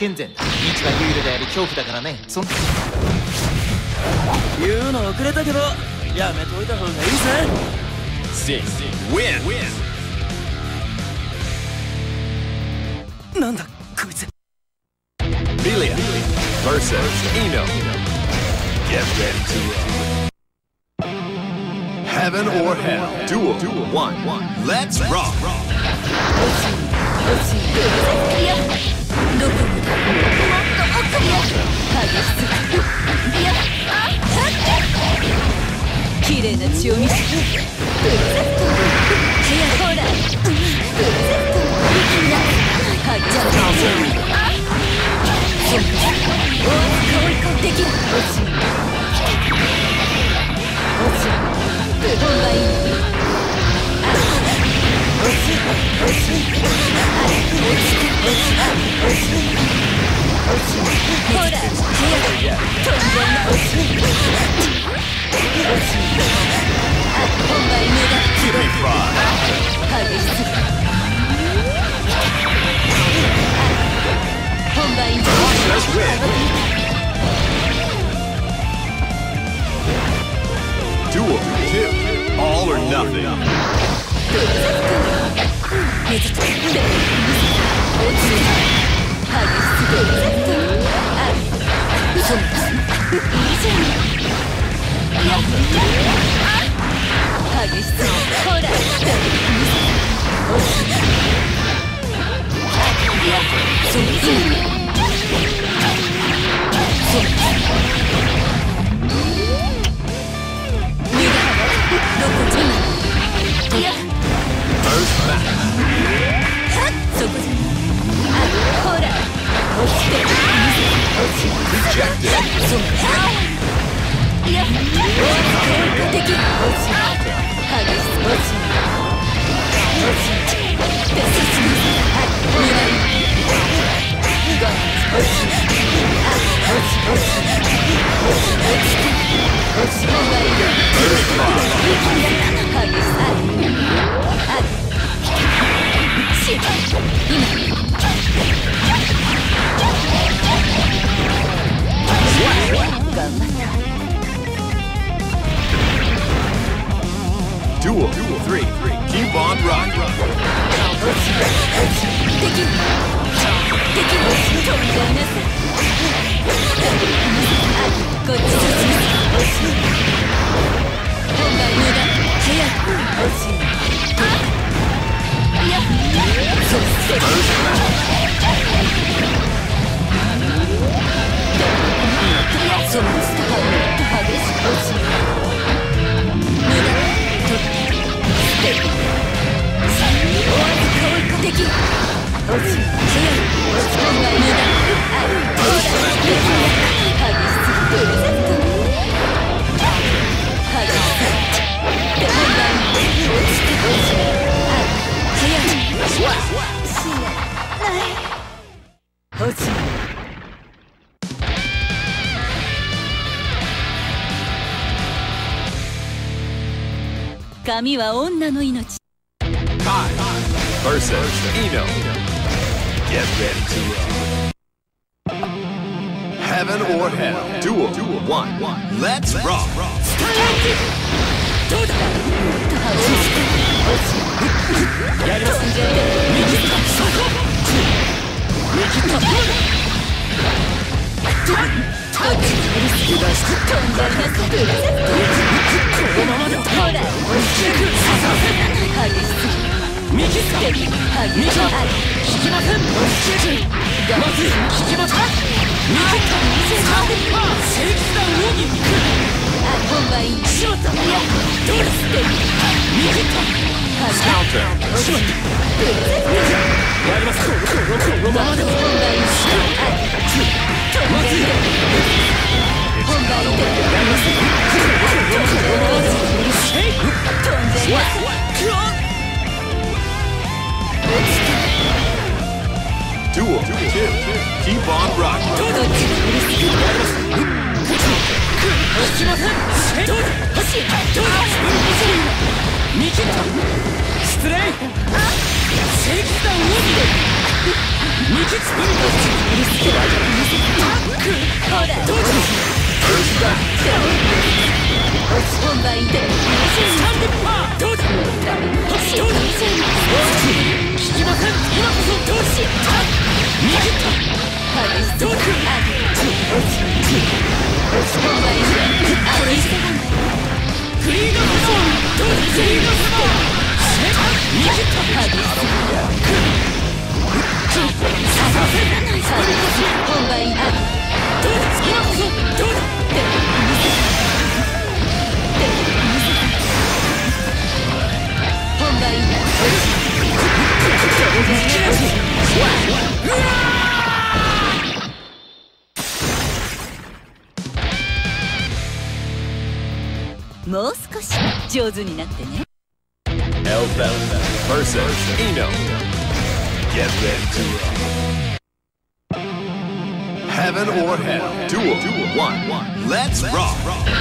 健全だ。道は有利であり恐怖だからね。そん言うの遅れたけどやめといた方がいいぜ。 Six win. なんだこいつ。 Melia versus Eno. Get ready to rock. Heaven or hell. Duel one. Let's rock. いやどこにもっと奥に激しすぎる。いやあっ綺麗な血を見せてプレゼント。いやほらプレゼント。力になる激しすぎる。あっそうか追い込んできる。落ち落ち本番いい。落ち落ちほら、飛んでんの。あ、本番目だ。激しすぎ。本番目だ。 Duel two. All or nothing. 水と落ち激しすぎる。あ、そういいじゃん。いや、激しすぎる。ほら、落ちいや、そういいじゃん。そう見るどこじゃいやそこじゃあ、ほら落ちて落ちそういやできる落ち激しす落ち落ちで進むあ、ほらが落ちあ、落ち落ち落ち落ち落ちほうがいいよ激しさある今頑張った Duel three. Keep on rocking. できるできる飛んじゃいなさいあ、こっち進む本番無駄早く落ちいやそうしてそのスターを激しく落ち無駄とっておわずか追い込できる落ち強い落ち込んが無駄あるどうだできる激しすぎプレゼント激しすぎで本番落ちて落ちある早いしない落ち髪は女の命 Kai versus Eno. Get ready to rock. Heaven or hell. Duel one. Let's rock. どうだやりますんじゃね右そこ右と飛んじゃいなさいこのままでほら激しすぎ右か激しある引きませんまず引きません右か正義な王に行くあ、本番いいしまったいやどうですって右か Counter. しまったやりますこのままで本番いいしあ、まずい本番いいやります飛んでいます Duel two. Keep on rocking. どっちが嬉しいやります落ちませんどうだ欲しいどうだ見切った失礼正義だ王に右二血分割タックほらどうぞ本番いてスタンディッパーどうだどうだ聞きません今こそどうしタッ逃げたどうく本番いてこれフリーダムゾーンどうだフリーダムゾーン逃げた本番いてどうだ今こそどうだ本番いてもう少し上手になってね。 Elbel versus Eno. Get ready to rock. Heaven or hell. Duel one. Let's rock.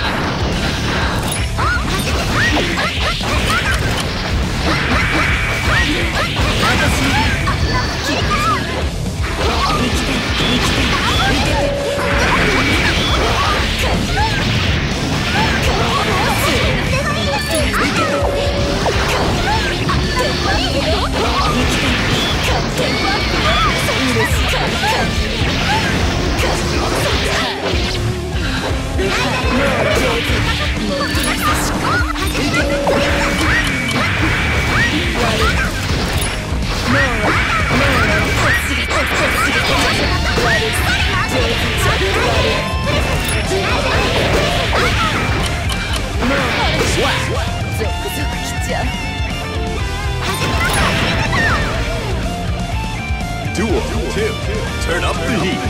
Duel two. Turn up the heat.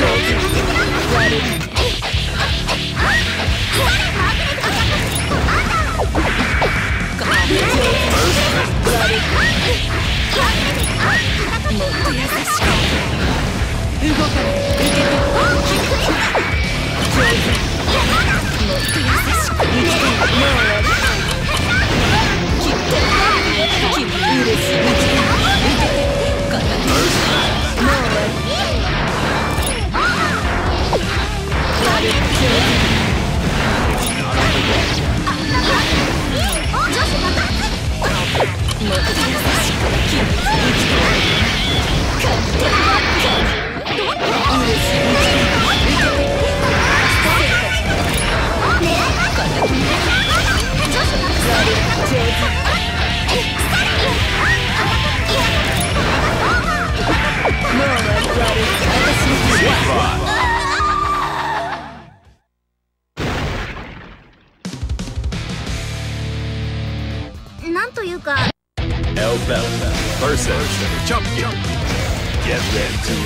Elbel versus Champion. Get ready to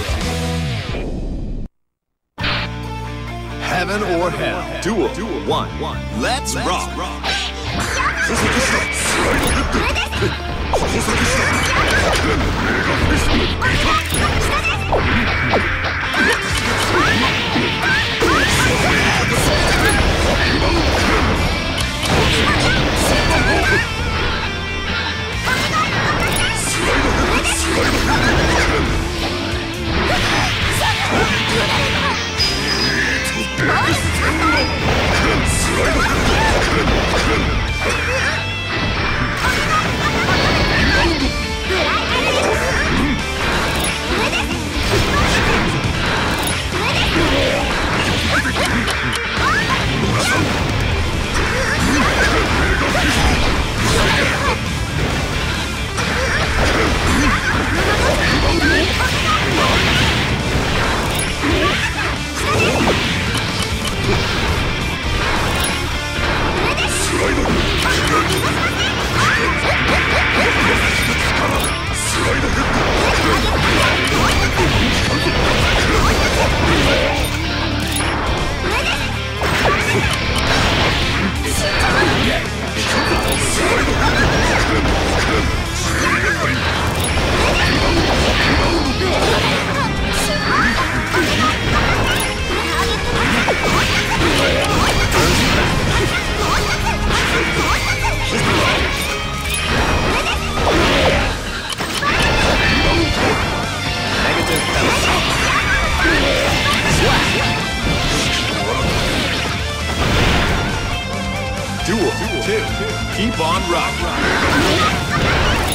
rock. Heaven or hell. Duel one. Let's rock. Duel two. Keep on rocking.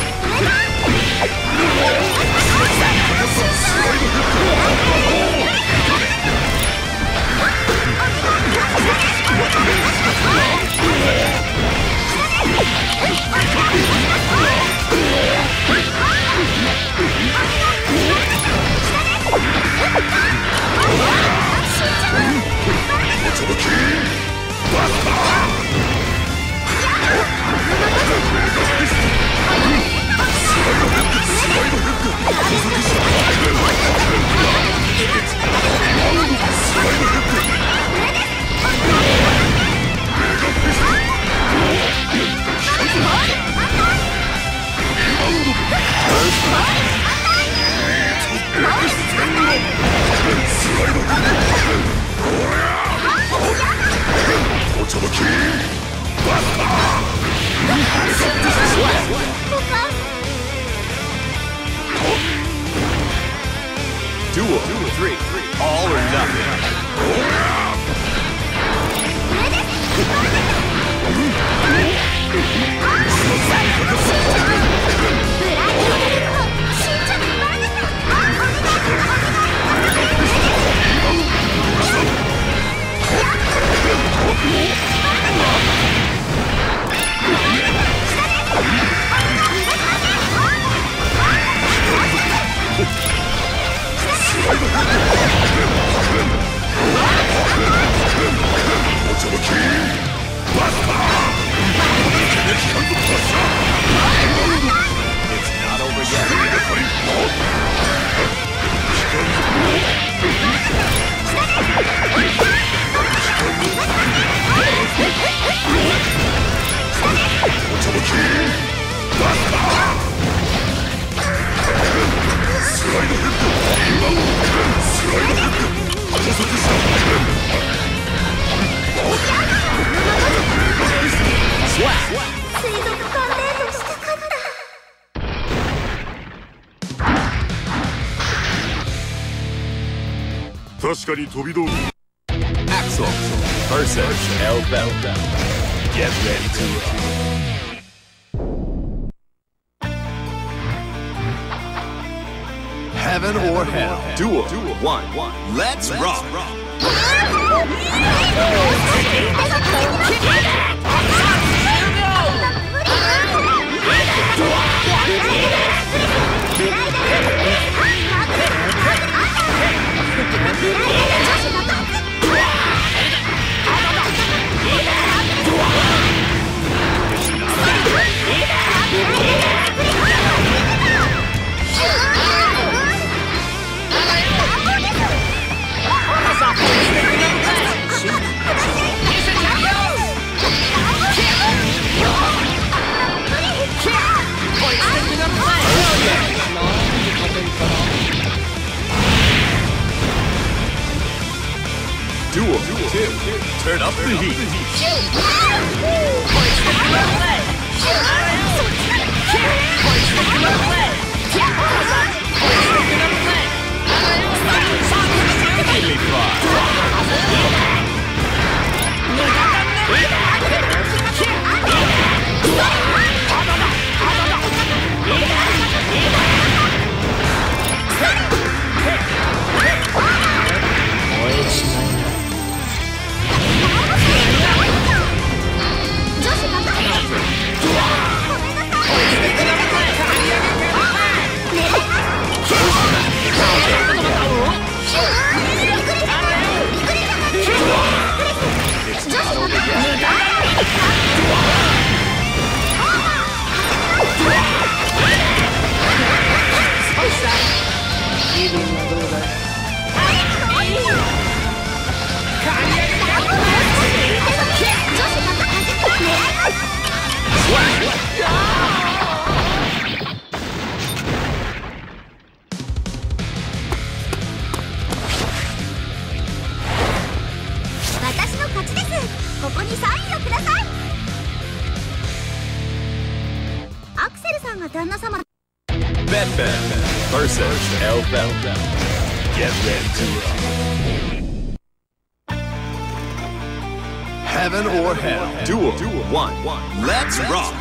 Duel three. All or nothing. 確かに飛び道具 Axel versus El Bell. Get ready to rock. Heaven or hell. Duel one. Let's rock. Duel two. Turn up the heat. Give me five. Batman versus El Bell. Get ready to rock. Heaven or hell. Duel. One. Let's rock.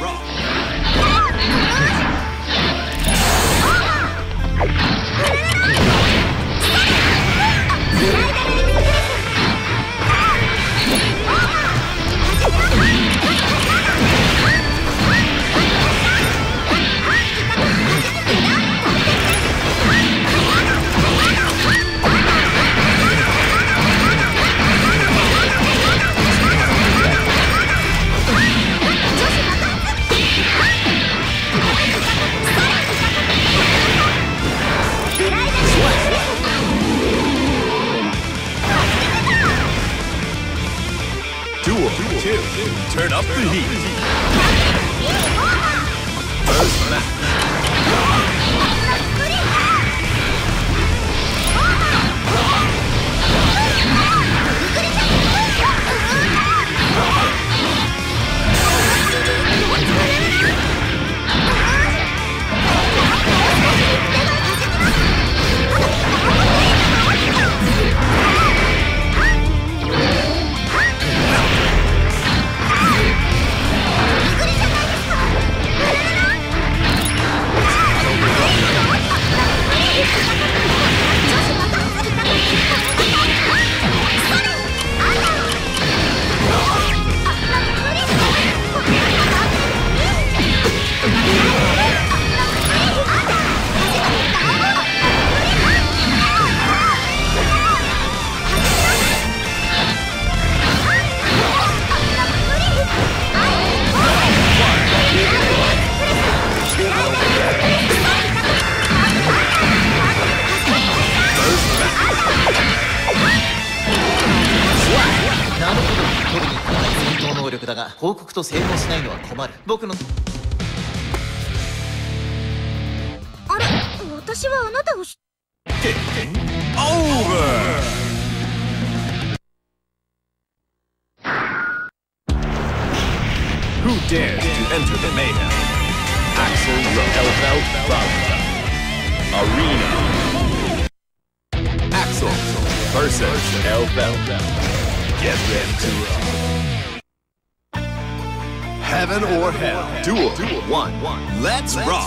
Duel. Two. Turn up the heat. First match. 報告と成功しないのは困る。僕のあれ、私はあなたを知っ Over. Who dares to enter the mayhem? Axel Rose. Arena. Axel versus Elbel. Get ready to roll. Heaven or hell. Duel. One. Let's rock.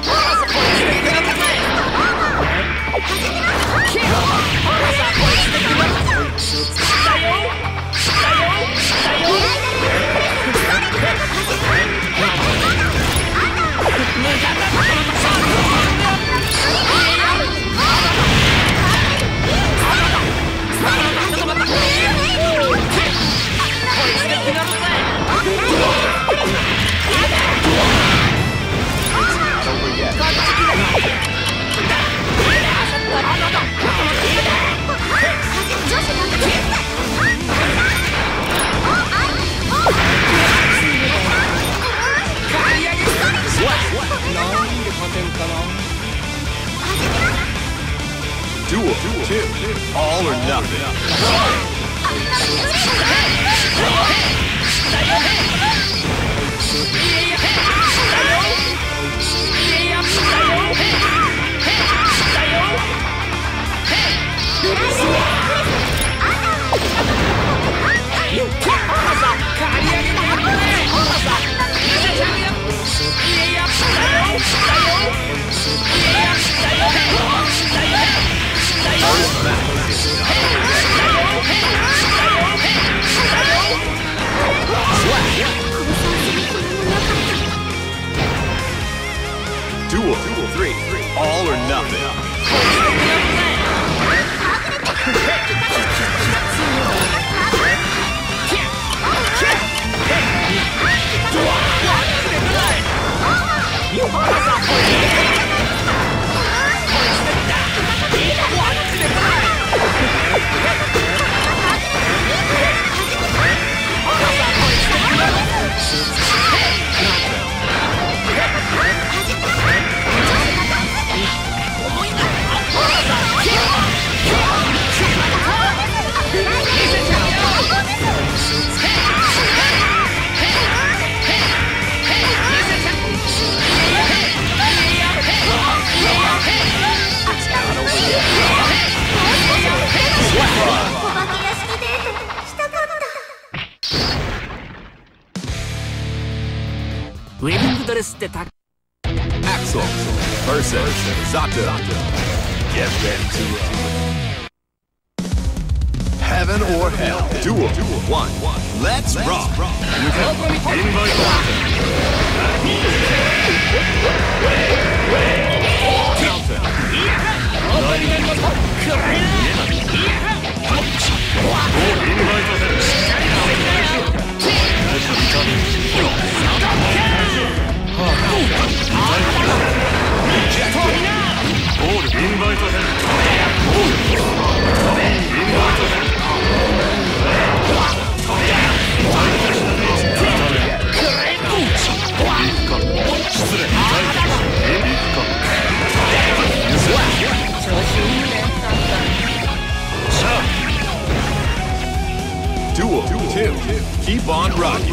Duel. Two. All or nothing. Duel. Three. All or nothing. ウェディングドレスってた Axel versus Zato. Get ready to rock. Heaven or hell. Duel one. Let's rock. Duel two. Keep on rocking.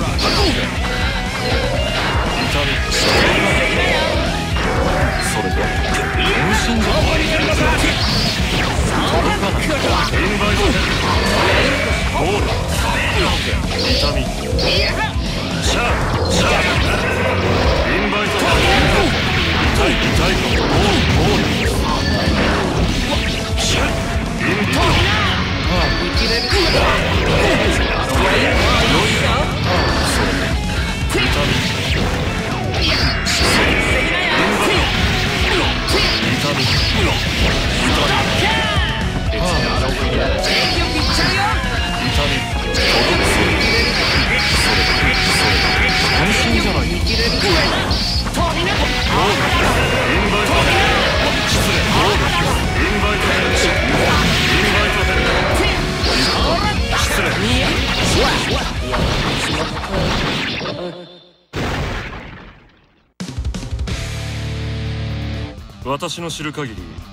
私の知る限り